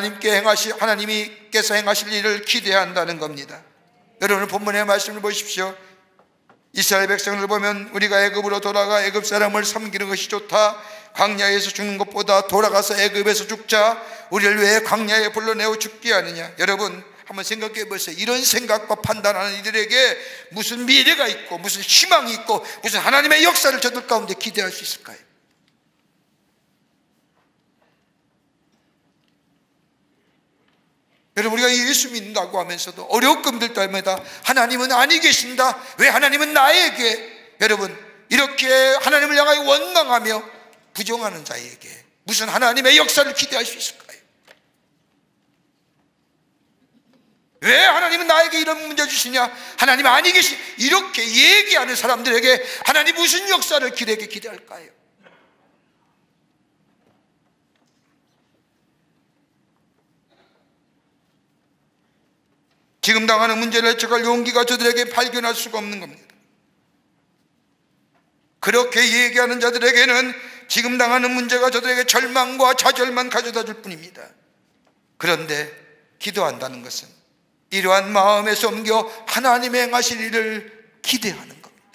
하나님께서 행하실 일을 기대한다는 겁니다. 여러분, 본문의 말씀을 보십시오. 이스라엘 백성을 보면 우리가 애굽으로 돌아가 애굽 사람을 섬기는 것이 좋다. 광야에서 죽는 것보다 돌아가서 애굽에서 죽자. 우리를 왜 광야에 불러내어 죽게 하느냐. 여러분 한번 생각해 보세요. 이런 생각과 판단하는 이들에게 무슨 미래가 있고 무슨 희망이 있고 무슨 하나님의 역사를 저들 가운데 기대할 수 있을까요? 여러분, 우리가 예수 믿는다고 하면서도 어려움 들 때마다 하나님은 아니 계신다, 왜 하나님은 나에게, 여러분 이렇게 하나님을 향하여 원망하며 부정하는 자에게 무슨 하나님의 역사를 기대할 수 있을까요? 왜 하나님은 나에게 이런 문제 주시냐, 하나님 아니 계시, 이렇게 얘기하는 사람들에게 하나님 무슨 역사를 기대할까요? 지금 당하는 문제를 해결할 용기가 저들에게 발견할 수가 없는 겁니다. 그렇게 얘기하는 자들에게는 지금 당하는 문제가 저들에게 절망과 좌절만 가져다 줄 뿐입니다. 그런데 기도한다는 것은 이러한 마음에서 옮겨 하나님의 행하실 일을 기대하는 겁니다.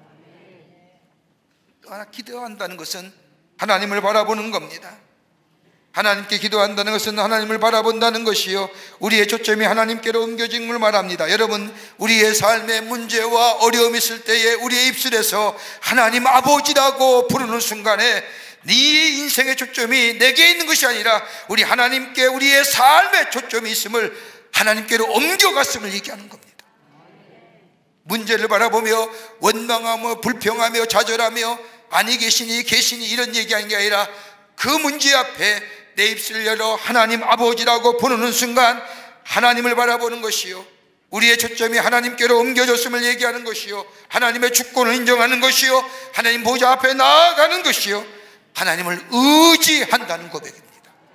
또 하나, 기도한다는 것은 하나님을 바라보는 겁니다. 하나님께 기도한다는 것은 하나님을 바라본다는 것이요, 우리의 초점이 하나님께로 옮겨진 걸 말합니다. 여러분, 우리의 삶의 문제와 어려움이 있을 때에 우리의 입술에서 하나님 아버지라고 부르는 순간에 네 인생의 초점이 내게 있는 것이 아니라 우리 하나님께 우리의 삶의 초점이 있음을, 하나님께로 옮겨갔음을 얘기하는 겁니다. 문제를 바라보며 원망하며 불평하며 좌절하며 아니 계시니 계시니 이런 얘기하는 게 아니라 그 문제 앞에 내 입술을 열어 하나님 아버지라고 부르는 순간 하나님을 바라보는 것이요, 우리의 초점이 하나님께로 옮겨졌음을 얘기하는 것이요, 하나님의 주권을 인정하는 것이요, 하나님 보좌 앞에 나아가는 것이요, 하나님을 의지한다는 고백입니다.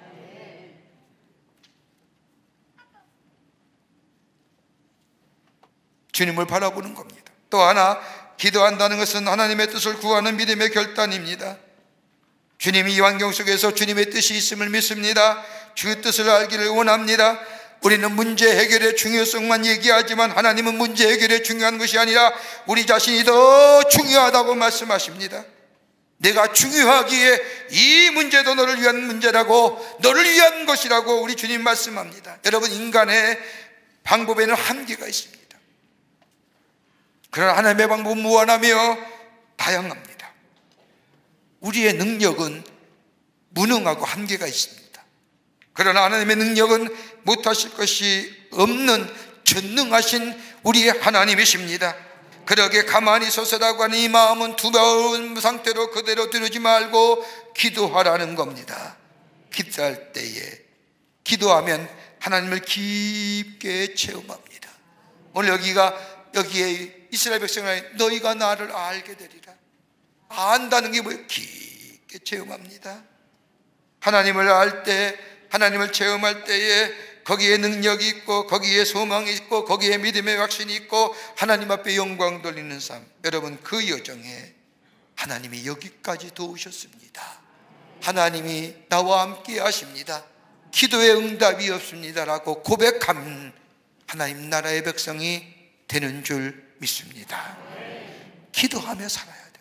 주님을 바라보는 겁니다. 또 하나, 기도한다는 것은 하나님의 뜻을 구하는 믿음의 결단입니다. 주님이 이 환경 속에서 주님의 뜻이 있음을 믿습니다. 주 뜻을 알기를 원합니다. 우리는 문제 해결의 중요성만 얘기하지만 하나님은 문제 해결의 중요한 것이 아니라 우리 자신이 더 중요하다고 말씀하십니다. 내가 중요하기에 이 문제도 너를 위한 문제라고, 너를 위한 것이라고 우리 주님 말씀합니다. 여러분, 인간의 방법에는 한계가 있습니다. 그러나 하나님의 방법은 무한하며 다양합니다. 우리의 능력은 무능하고 한계가 있습니다. 그러나 하나님의 능력은 못하실 것이 없는 전능하신 우리의 하나님이십니다. 그러게 가만히 서서라고 하는 이 마음은 두려운 상태로 그대로 두르지 말고 기도하라는 겁니다. 기도할 때에, 기도하면 하나님을 깊게 체험합니다. 오늘 여기에 이스라엘 백성을 너희가 나를 알게 되리라. 안다는 게 뭐예요? 깊게 체험합니다. 하나님을 알 때, 하나님을 체험할 때에 거기에 능력이 있고 거기에 소망이 있고 거기에 믿음의 확신이 있고 하나님 앞에 영광 돌리는 삶. 여러분, 그 여정에 하나님이 여기까지 도우셨습니다. 하나님이 나와 함께 하십니다. 기도의 응답이 없습니다라고 고백하면 하나님 나라의 백성이 되는 줄 믿습니다. 기도하며 살아야 됩니다.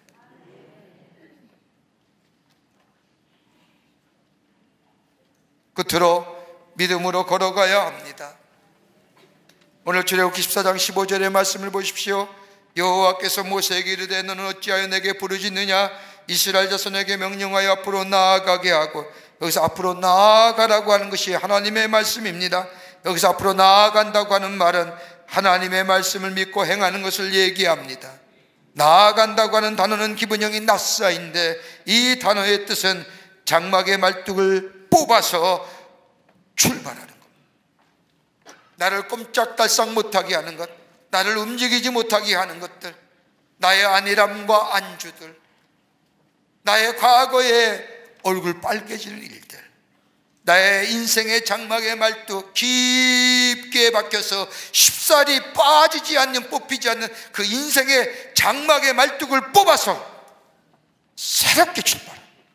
끝으로 믿음으로 걸어가야 합니다. 오늘 출애굽기 14장 15절의 말씀을 보십시오. 여호와께서 모세에게 이르되 너는 어찌하여 내게 부르짖느냐, 이스라엘 자손에게 명령하여 앞으로 나아가게 하고, 여기서 앞으로 나아가라고 하는 것이 하나님의 말씀입니다. 여기서 앞으로 나아간다고 하는 말은 하나님의 말씀을 믿고 행하는 것을 얘기합니다. 나아간다고 하는 단어는 기본형이 나사인데 이 단어의 뜻은 장막의 말뚝을 뽑아서 출발하는 것, 나를 꼼짝달싹 못하게 하는 것, 나를 움직이지 못하게 하는 것들, 나의 안일함과 안주들, 나의 과거의 얼굴 빨개지는 일들, 나의 인생의 장막의 말뚝 깊게 박혀서 쉽사리 빠지지 않는, 뽑히지 않는 그 인생의 장막의 말뚝을 뽑아서 새롭게 출발합니다.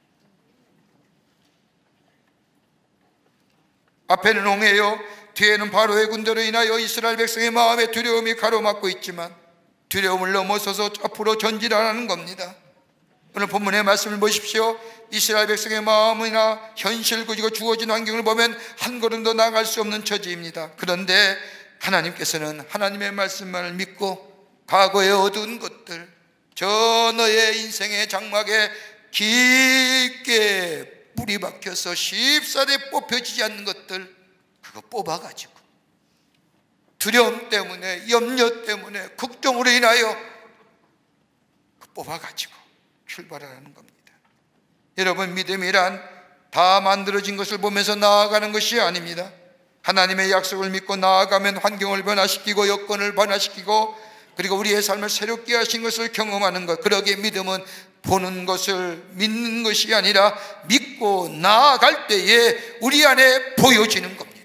앞에는 홍해요, 뒤에는 바로의 군대로 인하여 이스라엘 백성의 마음에 두려움이 가로막고 있지만 두려움을 넘어서서 앞으로 전진하라는 겁니다. 오늘 본문의 말씀을 보십시오. 이스라엘 백성의 마음이나 현실 그리고 주어진 환경을 보면 한 걸음도 나아갈 수 없는 처지입니다. 그런데 하나님께서는 하나님의 말씀만을 믿고 과거의 어두운 것들, 저 너의 인생의 장막에 깊게 뿌리 박혀서 쉽사리 뽑혀지지 않는 것들, 그거 뽑아가지고 두려움 때문에, 염려 때문에, 걱정으로 인하여 뽑아가지고 출발하는 겁니다. 여러분, 믿음이란 다 만들어진 것을 보면서 나아가는 것이 아닙니다. 하나님의 약속을 믿고 나아가면 환경을 변화시키고 여건을 변화시키고 그리고 우리의 삶을 새롭게 하신 것을 경험하는 것, 그러기에 믿음은 보는 것을 믿는 것이 아니라 믿고 나아갈 때에 우리 안에 보여지는 겁니다.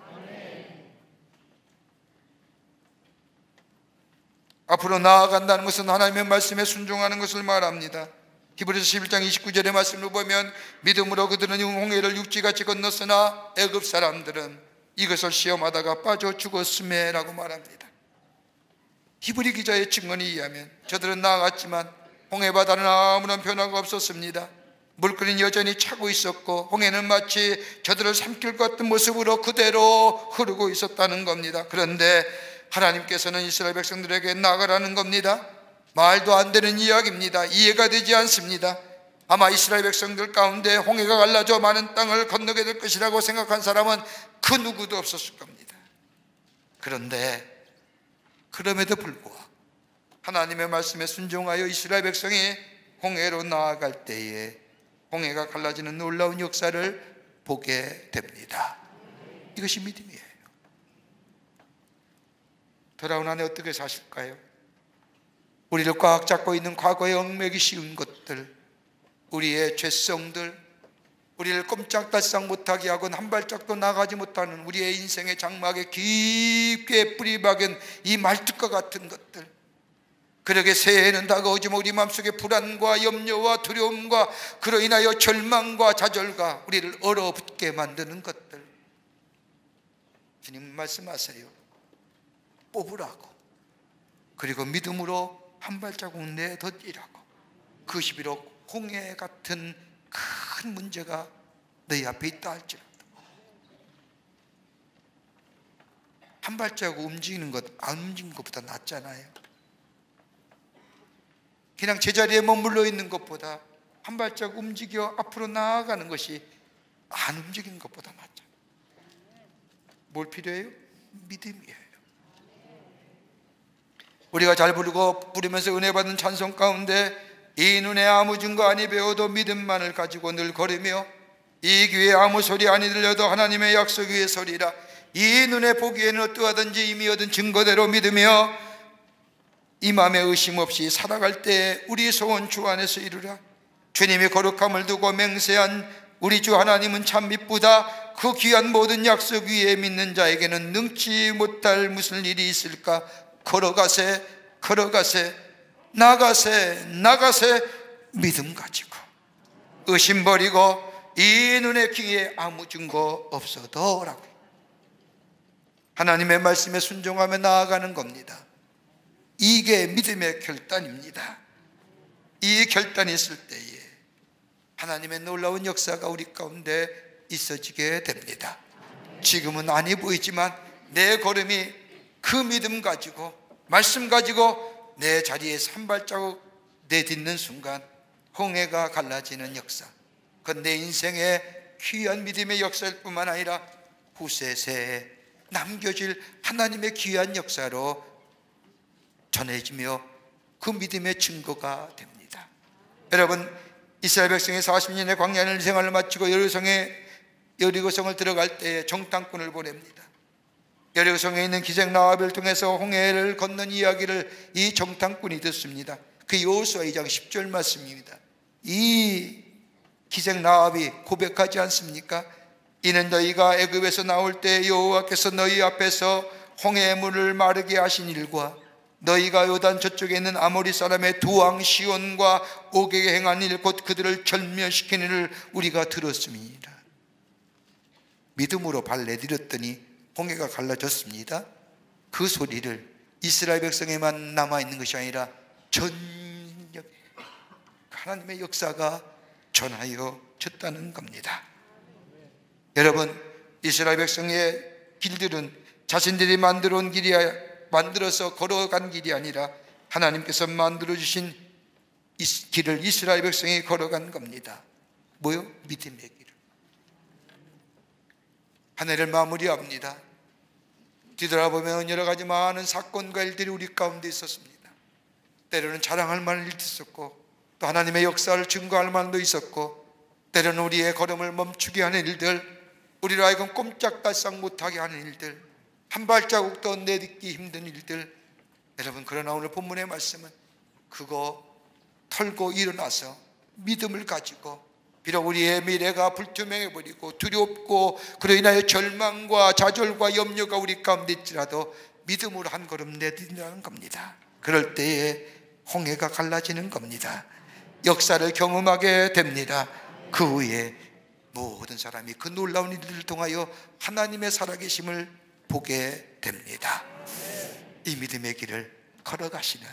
앞으로 나아간다는 것은 하나님의 말씀에 순종하는 것을 말합니다. 히브리서 11장 29절의 말씀을 보면 믿음으로 그들은 홍해를 육지같이 건넜으나 애굽 사람들은 이것을 시험하다가 빠져 죽었음에 라고 말합니다. 히브리 기자의 증언에 의하면 저들은 나아갔지만 홍해바다는 아무런 변화가 없었습니다. 물결은 여전히 차고 있었고 홍해는 마치 저들을 삼킬 것 같은 모습으로 그대로 흐르고 있었다는 겁니다. 그런데 하나님께서는 이스라엘 백성들에게 나가라는 겁니다. 말도 안 되는 이야기입니다. 이해가 되지 않습니다. 아마 이스라엘 백성들 가운데 홍해가 갈라져 많은 땅을 건너게 될 것이라고 생각한 사람은 그 누구도 없었을 겁니다. 그런데 그럼에도 불구하고 하나님의 말씀에 순종하여 이스라엘 백성이 홍해로 나아갈 때에 홍해가 갈라지는 놀라운 역사를 보게 됩니다. 이것이 믿음이에요. 돌아온 한 해 어떻게 사실까요? 우리를 꽉 잡고 있는 과거의 얽매기 쉬운 것들, 우리의 죄성들, 우리를 꼼짝달싹 못하게 하고 한 발짝도 나가지 못하는 우리의 인생의 장막에 깊게 뿌리박은 이 말뚝과 같은 것들, 그러게 새해는 다가오지만 우리 마음속에 불안과 염려와 두려움과 그로 인하여 절망과 좌절과 우리를 얼어붙게 만드는 것들, 주님 말씀하세요. 뽑으라고, 그리고 믿음으로 한 발자국 내더 뛰라고. 그것이 비록 홍해 같은 큰 문제가 너희 앞에 있다 할지라도 한 발자국 움직이는 것, 안 움직이는 것보다 낫잖아요. 그냥 제자리에 머물러 있는 것보다 한 발자국 움직여 앞으로 나아가는 것이 안 움직이는 것보다 낫잖아요. 뭘 필요해요? 믿음이에요. 우리가 잘 부르면서 은혜 받은 찬송 가운데 이 눈에 아무 증거 아니 배워도 믿음만을 가지고 늘 걸으며 이 귀에 아무 소리 아니 들려도 하나님의 약속 위의 소리라. 이 눈에 보기에는 어떠하든지 이미 얻은 증거대로 믿으며 이 마음에 의심 없이 살아갈 때 우리 소원 주 안에서 이루라. 주님이 거룩함을 두고 맹세한 우리 주 하나님은 참 미쁘다. 그 귀한 모든 약속 위에 믿는 자에게는 능치 못할 무슨 일이 있을까. 걸어가세, 걸어가세, 나가세, 나가세, 믿음 가지고 의심 버리고 이 눈에 귀에 아무 증거 없어도 라고 하나님의 말씀에 순종하며 나아가는 겁니다. 이게 믿음의 결단입니다. 이 결단이 있을 때에 하나님의 놀라운 역사가 우리 가운데 있어지게 됩니다. 지금은 아니 보이지만 내 걸음이 그 믿음 가지고 말씀 가지고 내 자리에서 한 발자국 내딛는 순간 홍해가 갈라지는 역사, 그건 내 인생의 귀한 믿음의 역사일 뿐만 아니라 후세 세에 남겨질 하나님의 귀한 역사로 전해지며 그 믿음의 증거가 됩니다. 여러분, 이스라엘 백성이 40년의 광야의 생활을 마치고 여리고성을 들어갈 때에 정탐꾼을 보냅니다. 여리고성에 있는 기생 라합을 통해서 홍해를 건넌 이야기를 이 정탐꾼이 듣습니다. 그 여호수아 2장 10절 말씀입니다. 이 기생 라합이 고백하지 않습니까? 이는 너희가 애굽에서 나올 때 여호와께서 너희 앞에서 홍해의 물을 마르게 하신 일과 너희가 요단 저쪽에 있는 아모리 사람의 두 왕 시온과 옥에게 행한 일 곧 그들을 절멸시키는 일을 우리가 들었습니다. 믿음으로 발 내디뎠더니 홍해가 갈라졌습니다. 그 소리를 이스라엘 백성에만 남아있는 것이 아니라 전역에 하나님의 역사가 전하여 졌다는 겁니다. 여러분, 이스라엘 백성의 길들은 자신들이 만들어 온 길이, 만들어서 걸어간 길이 아니라 하나님께서 만들어 주신 이 길을 이스라엘 백성이 걸어간 겁니다. 뭐요? 믿음의 길을. 한 해를 마무리합니다. 뒤돌아보면 여러 가지 많은 사건과 일들이 우리 가운데 있었습니다. 때로는 자랑할 만한 일도 있었고, 또 하나님의 역사를 증거할 만도 있었고, 때로는 우리의 걸음을 멈추게 하는 일들, 우리로 하여금 꼼짝달싹 못하게 하는 일들, 한 발자국도 내딛기 힘든 일들. 여러분, 그러나 오늘 본문의 말씀은 그거 털고 일어나서 믿음을 가지고, 비록 우리의 미래가 불투명해 버리고 두렵고 그로 인하여 절망과 좌절과 염려가 우리 가운데 있지라도 믿음으로 한 걸음 내딛는 겁니다. 그럴 때에 홍해가 갈라지는 겁니다. 역사를 경험하게 됩니다. 그 후에 모든 사람이 그 놀라운 일들을 통하여 하나님의 살아계심을 보게 됩니다. 이 믿음의 길을 걸어가시는,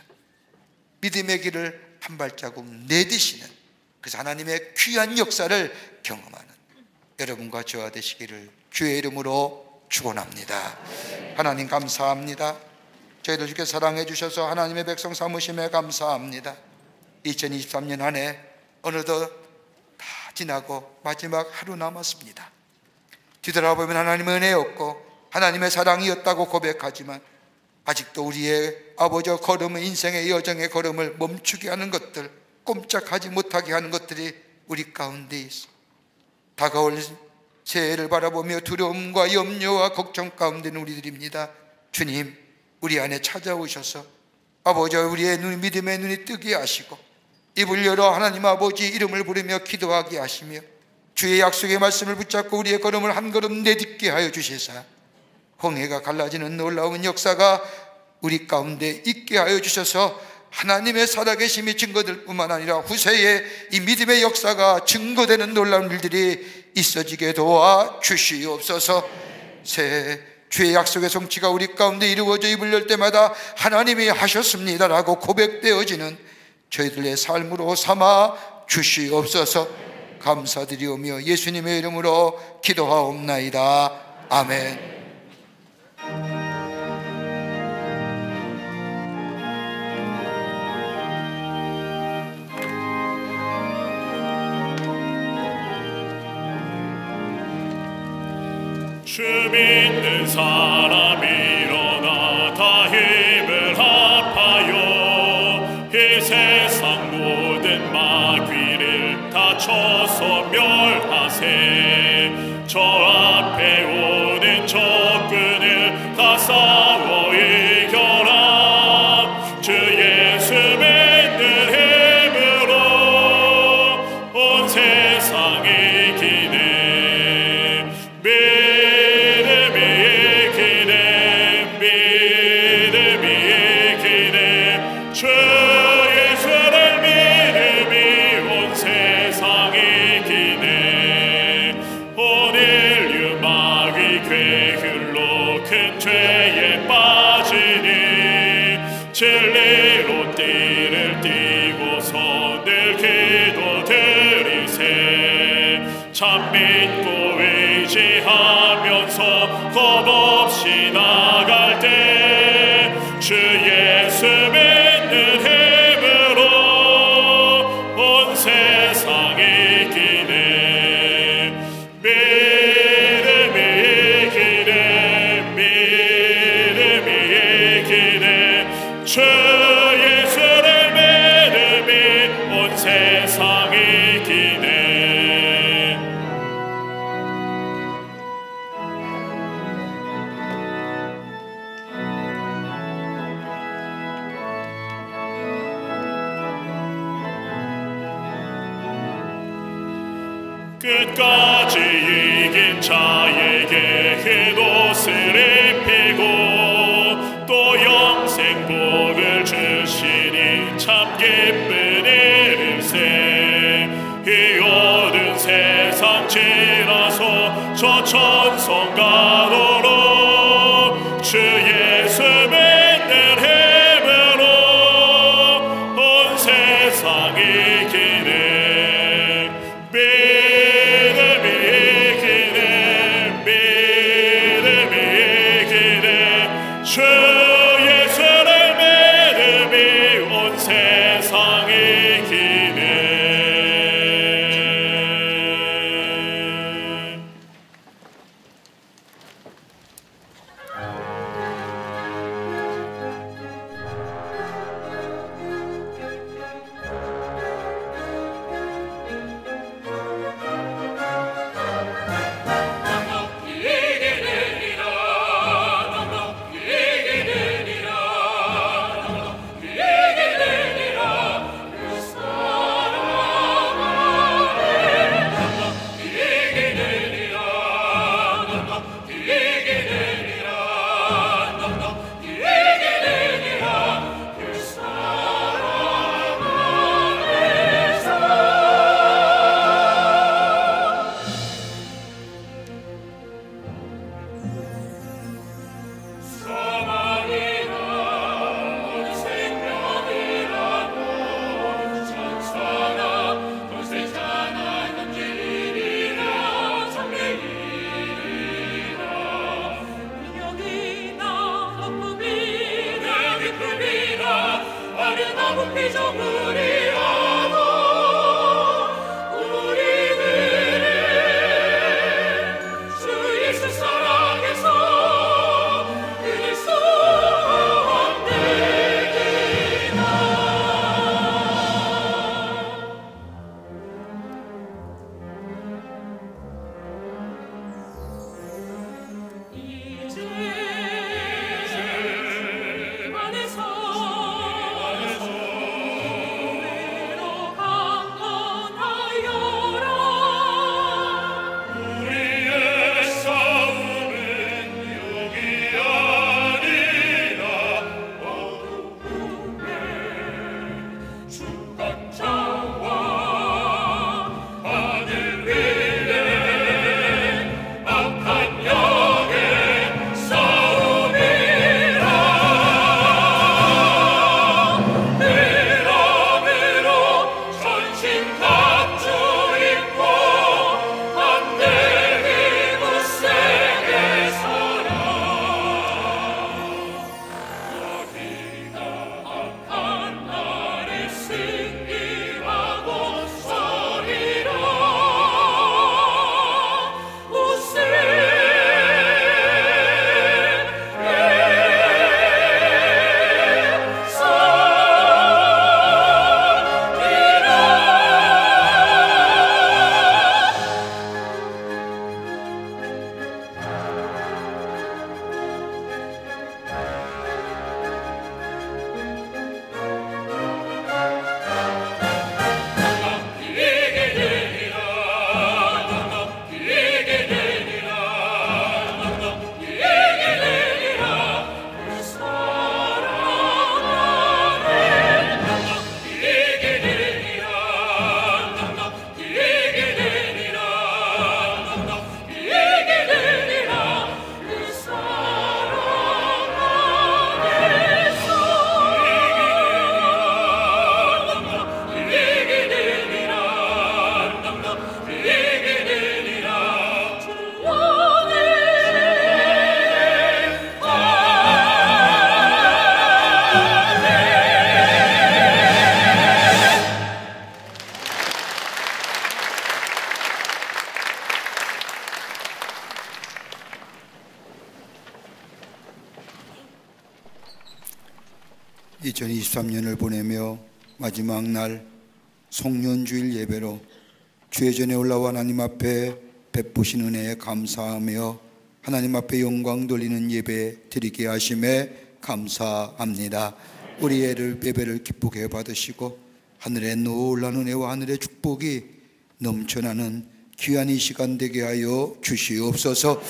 믿음의 길을 한 발자국 내딛으시는, 그래서 하나님의 귀한 역사를 경험하는 여러분과 저와 되시기를 주의 이름으로 축원합니다. 하나님 감사합니다. 저희들 주께 사랑해 주셔서 하나님의 백성 삼으심에 감사합니다. 2023년 한 해 어느덧 다 지나고 마지막 하루 남았습니다. 뒤돌아보면 하나님의 은혜였고 하나님의 사랑이었다고 고백하지만 아직도 우리의 아버지와 걸음의 인생의 여정의 걸음을 멈추게 하는 것들, 꼼짝하지 못하게 하는 것들이 우리 가운데 있어. 다가올 새해를 바라보며 두려움과 염려와 걱정 가운데 있는 우리들입니다. 주님, 우리 안에 찾아오셔서 아버지와 우리의 믿음의 눈이 뜨게 하시고 입을 열어 하나님 아버지 이름을 부르며 기도하게 하시며 주의 약속의 말씀을 붙잡고 우리의 걸음을 한 걸음 내딛게 하여 주시사 홍해가 갈라지는 놀라운 역사가 우리 가운데 있게 하여 주셔서 하나님의 살아계심이 증거될 뿐만 아니라 후세에 이 믿음의 역사가 증거되는 놀라운 일들이 있어지게 도와 주시옵소서. 새해 주의 약속의 성취가 우리 가운데 이루어져 입을 열 때마다 하나님이 하셨습니다라고 고백되어지는 저희들의 삶으로 삼아 주시옵소서. 감사드리오며 예수님의 이름으로 기도하옵나이다. 아멘. 주 믿는 사람 일어나 다 힘을 합하여 이 세상 모든 마귀를 다 쳐서 멸하세. 저 앞에 오는 적군을 다 싸워 이겨라. 주 예수 믿는 힘으로 온 세상 이기네. 진리로 띠를 띠고서 늘 기도드리세. 참 믿고 의지하면서 겁없이 나갈 때 주 예수 믿는 힘으로 온 세상 이기네. 믿음이 이기네. 믿음이 이기네. 주 예수를 믿음이 온 세상 이기네. 끝까지 이긴 자에게 흰옷을 입히고 또 영생 복을 주시니 참 기쁜 일일세. 이 어두운 세상 지나서 저 천성 가도록 주 예수 믿는 힘으로 온 세상 이기네. 2023년을 보내며 마지막 날 송년주일 예배로 주의 전에 올라와 하나님 앞에 베푸신 은혜에 감사하며 하나님 앞에 영광 돌리는 예배 드리게 하심에 감사합니다. 우리 예배를 기쁘게 받으시고 하늘의 놀라운 은혜와 하늘의 축복이 넘쳐나는 귀한 이 시간 되게 하여 주시옵소서.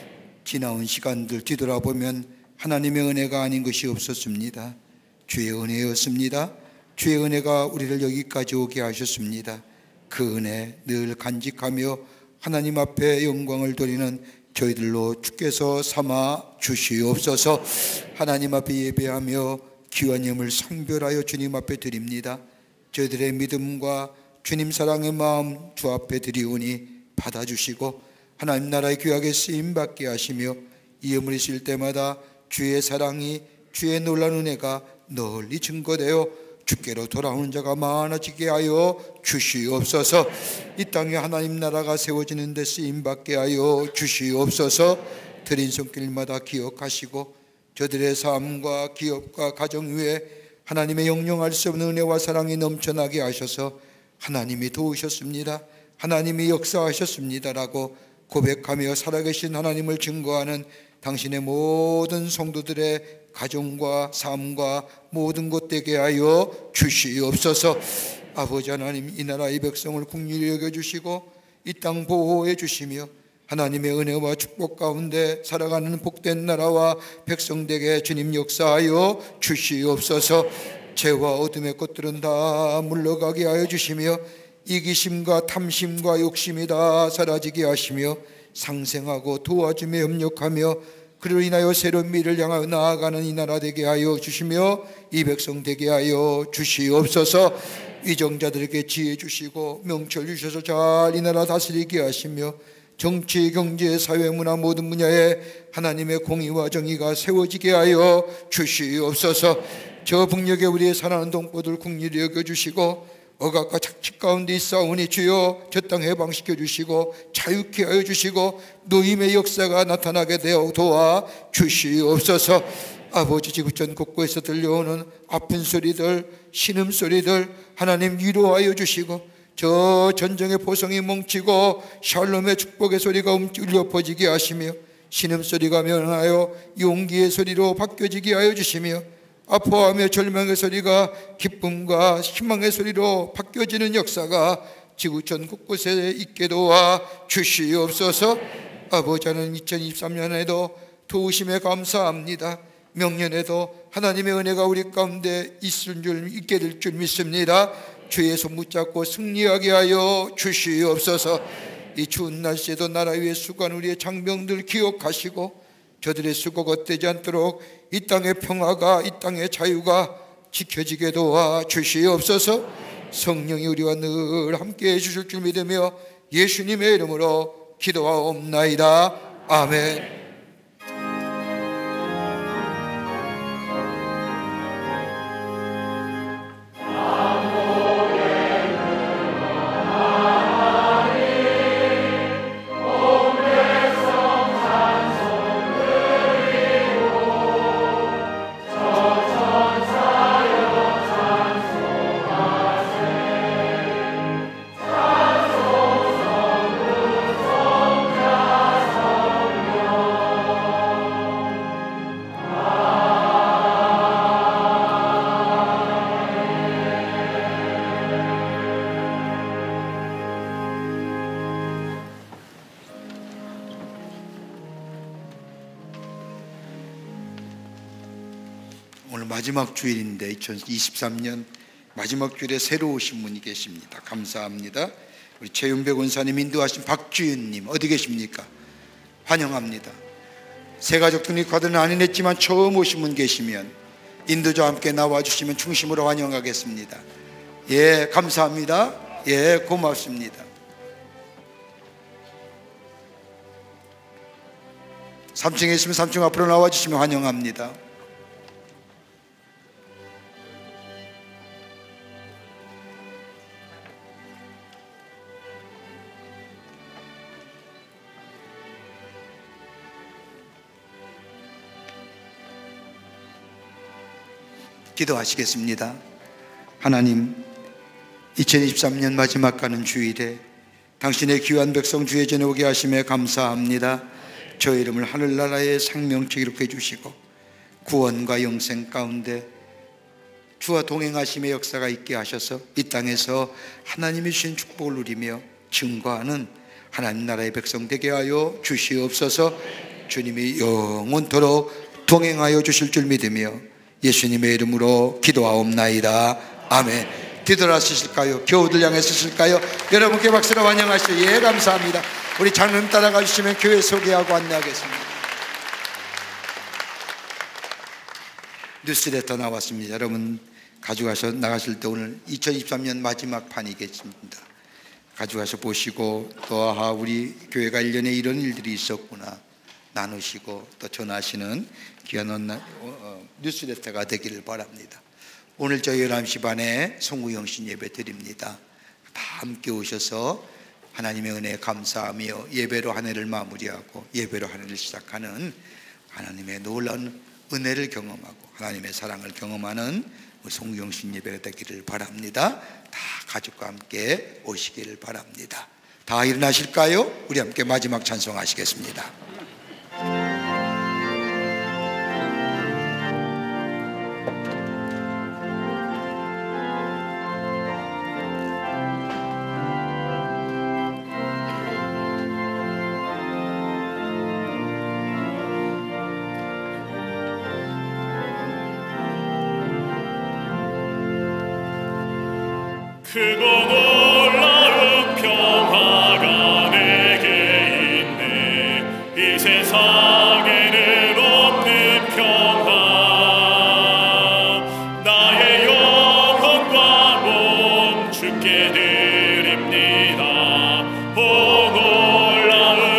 지나온 시간들 뒤돌아보면 하나님의 은혜가 아닌 것이 없었습니다. 주의 은혜였습니다. 주의 은혜가 우리를 여기까지 오게 하셨습니다. 그 은혜 늘 간직하며 하나님 앞에 영광을 돌리는 저희들로 주께서 삼아 주시옵소서. 하나님 앞에 예배하며 귀한 예물 성별하여 주님 앞에 드립니다. 저희들의 믿음과 주님 사랑의 마음 주 앞에 드리오니 받아주시고 하나님 나라의 귀하게 쓰임받게 하시며 이 예물을 있을 때마다 주의 사랑이 주의 놀라운 은혜가 널리 증거되어 주께로 돌아오는 자가 많아지게 하여 주시옵소서. 이 땅에 하나님 나라가 세워지는 데 쓰임받게 하여 주시옵소서. 드린 손길마다 기억하시고 저들의 삶과 기업과 가정 위에 하나님의 영영할 수 없는 은혜와 사랑이 넘쳐나게 하셔서 하나님이 도우셨습니다, 하나님이 역사하셨습니다라고 고백하며 살아계신 하나님을 증거하는 당신의 모든 성도들의 가정과 삶과 모든 것 되게 하여 주시옵소서. 아버지 하나님, 이 나라의 백성을 긍휼히 여겨주시고 이 땅 보호해 주시며 하나님의 은혜와 축복 가운데 살아가는 복된 나라와 백성 되게 주님 역사하여 주시옵소서. 죄와 어둠의 것들은 다 물러가게 하여 주시며 이기심과 탐심과 욕심이 다 사라지게 하시며 상생하고 도와주며 협력하며 그로 인하여 새로운 미래를 향하여 나아가는 이 나라 되게 하여 주시며 이 백성 되게 하여 주시옵소서. 위정자들에게 지혜 주시고 명철 주셔서 잘 이 나라 다스리게 하시며 정치, 경제, 사회, 문화 모든 분야에 하나님의 공의와 정의가 세워지게 하여 주시옵소서. 저 북녘에 우리의 사랑하는 동포들 국리를 여겨주시고 억압과 착취 가운데 있사오니 주여 저 땅 해방시켜 주시고 자유케 하여 주시고 노임의 역사가 나타나게 되어 도와 주시옵소서. 아버지, 지구촌 곳곳에서 들려오는 아픈 소리들, 신음소리들 하나님 위로하여 주시고 저 전쟁의 포성이 멈추고 샬롬의 축복의 소리가 울려 퍼지게 하시며 신음소리가 면하여 용기의 소리로 바뀌어지게 하여 주시며 아파하며 절망의 소리가 기쁨과 희망의 소리로 바뀌어지는 역사가 지구촌 곳곳에 있게 도와 주시옵소서. 아버지, 하나님 2023년에도 도우심에 감사합니다. 명년에도 하나님의 은혜가 우리 가운데 있게 될 줄 믿습니다. 주의 손 붙잡고 승리하게 하여 주시옵소서. 이 추운 날씨에도 나라 위에 수고한 우리의 장병들 기억하시고 저들의 수고가 헛되지 않도록 이 땅의 평화가, 이 땅의 자유가 지켜지게 도와 주시옵소서. 성령이 우리와 늘 함께 해주실 줄 믿으며 예수님의 이름으로 기도하옵나이다. 아멘. 오늘 마지막 주일인데 2023년 마지막 주일에 새로 오신 분이 계십니다. 감사합니다. 우리 최윤백 원사님 인도하신 박주윤님 어디 계십니까? 환영합니다. 새 가족들이 과도는 안 했지만 처음 오신 분 계시면 인도자와 함께 나와주시면 중심으로 환영하겠습니다. 예, 감사합니다. 예, 고맙습니다. 3층에 있으면 3층 앞으로 나와주시면 환영합니다. 기도하시겠습니다. 하나님, 2023년 마지막 가는 주일에 당신의 귀한 백성 주의 전에 오게 하심에 감사합니다. 저의 이름을 하늘나라의 생명책 기록해 주시고 구원과 영생 가운데 주와 동행하심의 역사가 있게 하셔서 이 땅에서 하나님이 주신 축복을 누리며 증거하는 하나님 나라의 백성 되게 하여 주시옵소서. 주님이 영원토록 동행하여 주실 줄 믿으며 예수님의 이름으로 기도하옵나이다. 아멘. 뒤돌아서실까요? 교우들 향해 서실까요? 여러분께 박수로 환영하시죠. 예, 감사합니다. 우리 장로님 따라가 주시면 교회 소개하고 안내하겠습니다. 뉴스레터 나왔습니다. 여러분 가져가서 나가실 때 오늘 2023년 마지막 판이겠습니다. 가져가서 보시고 또 우리 교회가 1년에 이런 일들이 있었구나 나누시고 또 전하시는 귀한 뉴스레터가 되기를 바랍니다. 오늘 저희 11시 반에 송구영신 예배 드립니다. 다 함께 오셔서 하나님의 은혜에 감사하며 예배로 한 해를 마무리하고 예배로 한 해를 시작하는 하나님의 놀라운 은혜를 경험하고 하나님의 사랑을 경험하는 송구영신 예배가 되기를 바랍니다. 다 가족과 함께 오시기를 바랍니다. 다 일어나실까요? 우리 함께 마지막 찬송하시겠습니다. 크고 놀라운 평화가 내게 있네. 이 세상에는 없는 평화. 나의 영혼과 몸 주께 드립니다. 오 놀라운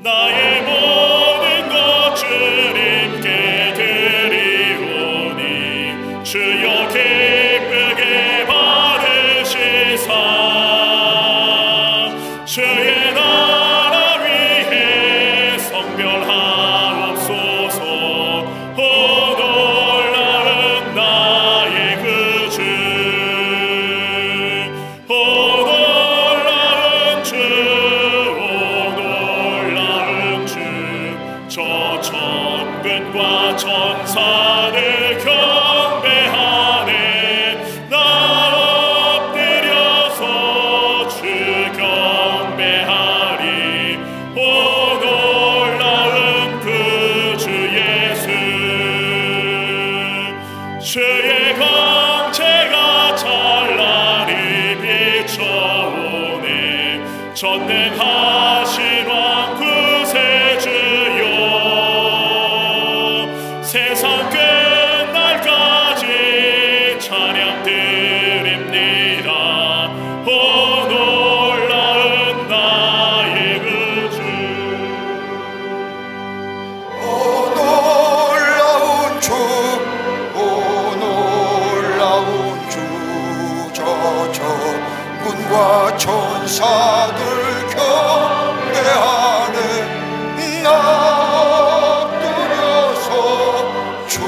나의 모든 것 주님께 드리오니 주여 기쁘게 받으시사 주의 나라 위해 성별하옵소서. 오 놀라운 나의 구주, 오 놀라운 주, 오 놀라운 주. 저 천군과 천사를 경배하네. 나 엎드려서 주 경배하리. 오 놀라운 구주 예수, 주의 광채가 찬란히 비춰오네. 전능하신 왕 구세주여, 세상 끝날까지 찬양 드립니다. 오 놀라운 나의 구주, 오 놀라운 주, 오 놀라운 주. 저 천군과 천사들 경배하네. 나 엎드려서 주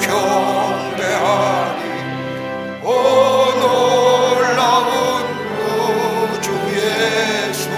경배하니. 오 놀라운 구주 예수.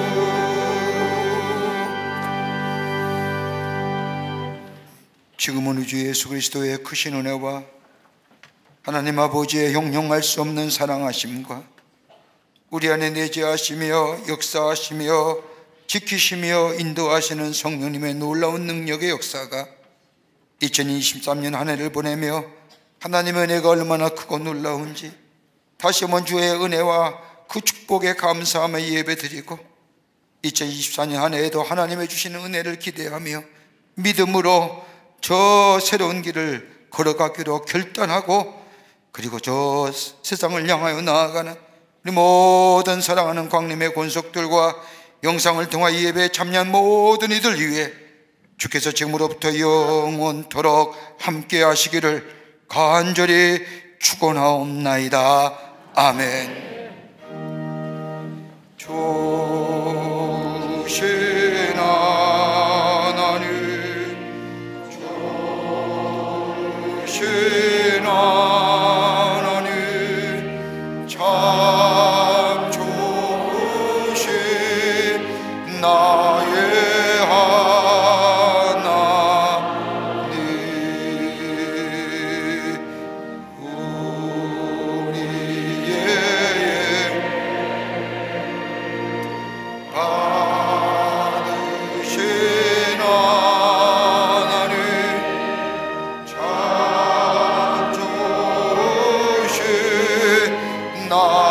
지금은 우리 주 예수 그리스도의 크신 은혜와 하나님 아버지의 형용할 수 없는 사랑하심과 우리 안에 내재하시며 역사하시며 지키시며 인도하시는 성령님의 놀라운 능력의 역사가 2023년 한 해를 보내며 하나님의 은혜가 얼마나 크고 놀라운지 다시 한번 주의 은혜와 그 축복에 감사하며 예배드리고 2024년 한 해에도 하나님의 주시는 은혜를 기대하며 믿음으로 저 새로운 길을 걸어가기로 결단하고, 그리고 저 세상을 향하여 나아가는 우리 모든 사랑하는 광림의 권속들과 영상을 통하 예배에 참여한 모든 이들 위해 주께서 지금으로부터 영원토록 함께 하시기를 간절히 축원하옵나이다. 아멘. 주신 하나님, 주신 하나님, 참 좋으신 나의 하나님, 우리의 받으신 하나님, 참 좋으신 나의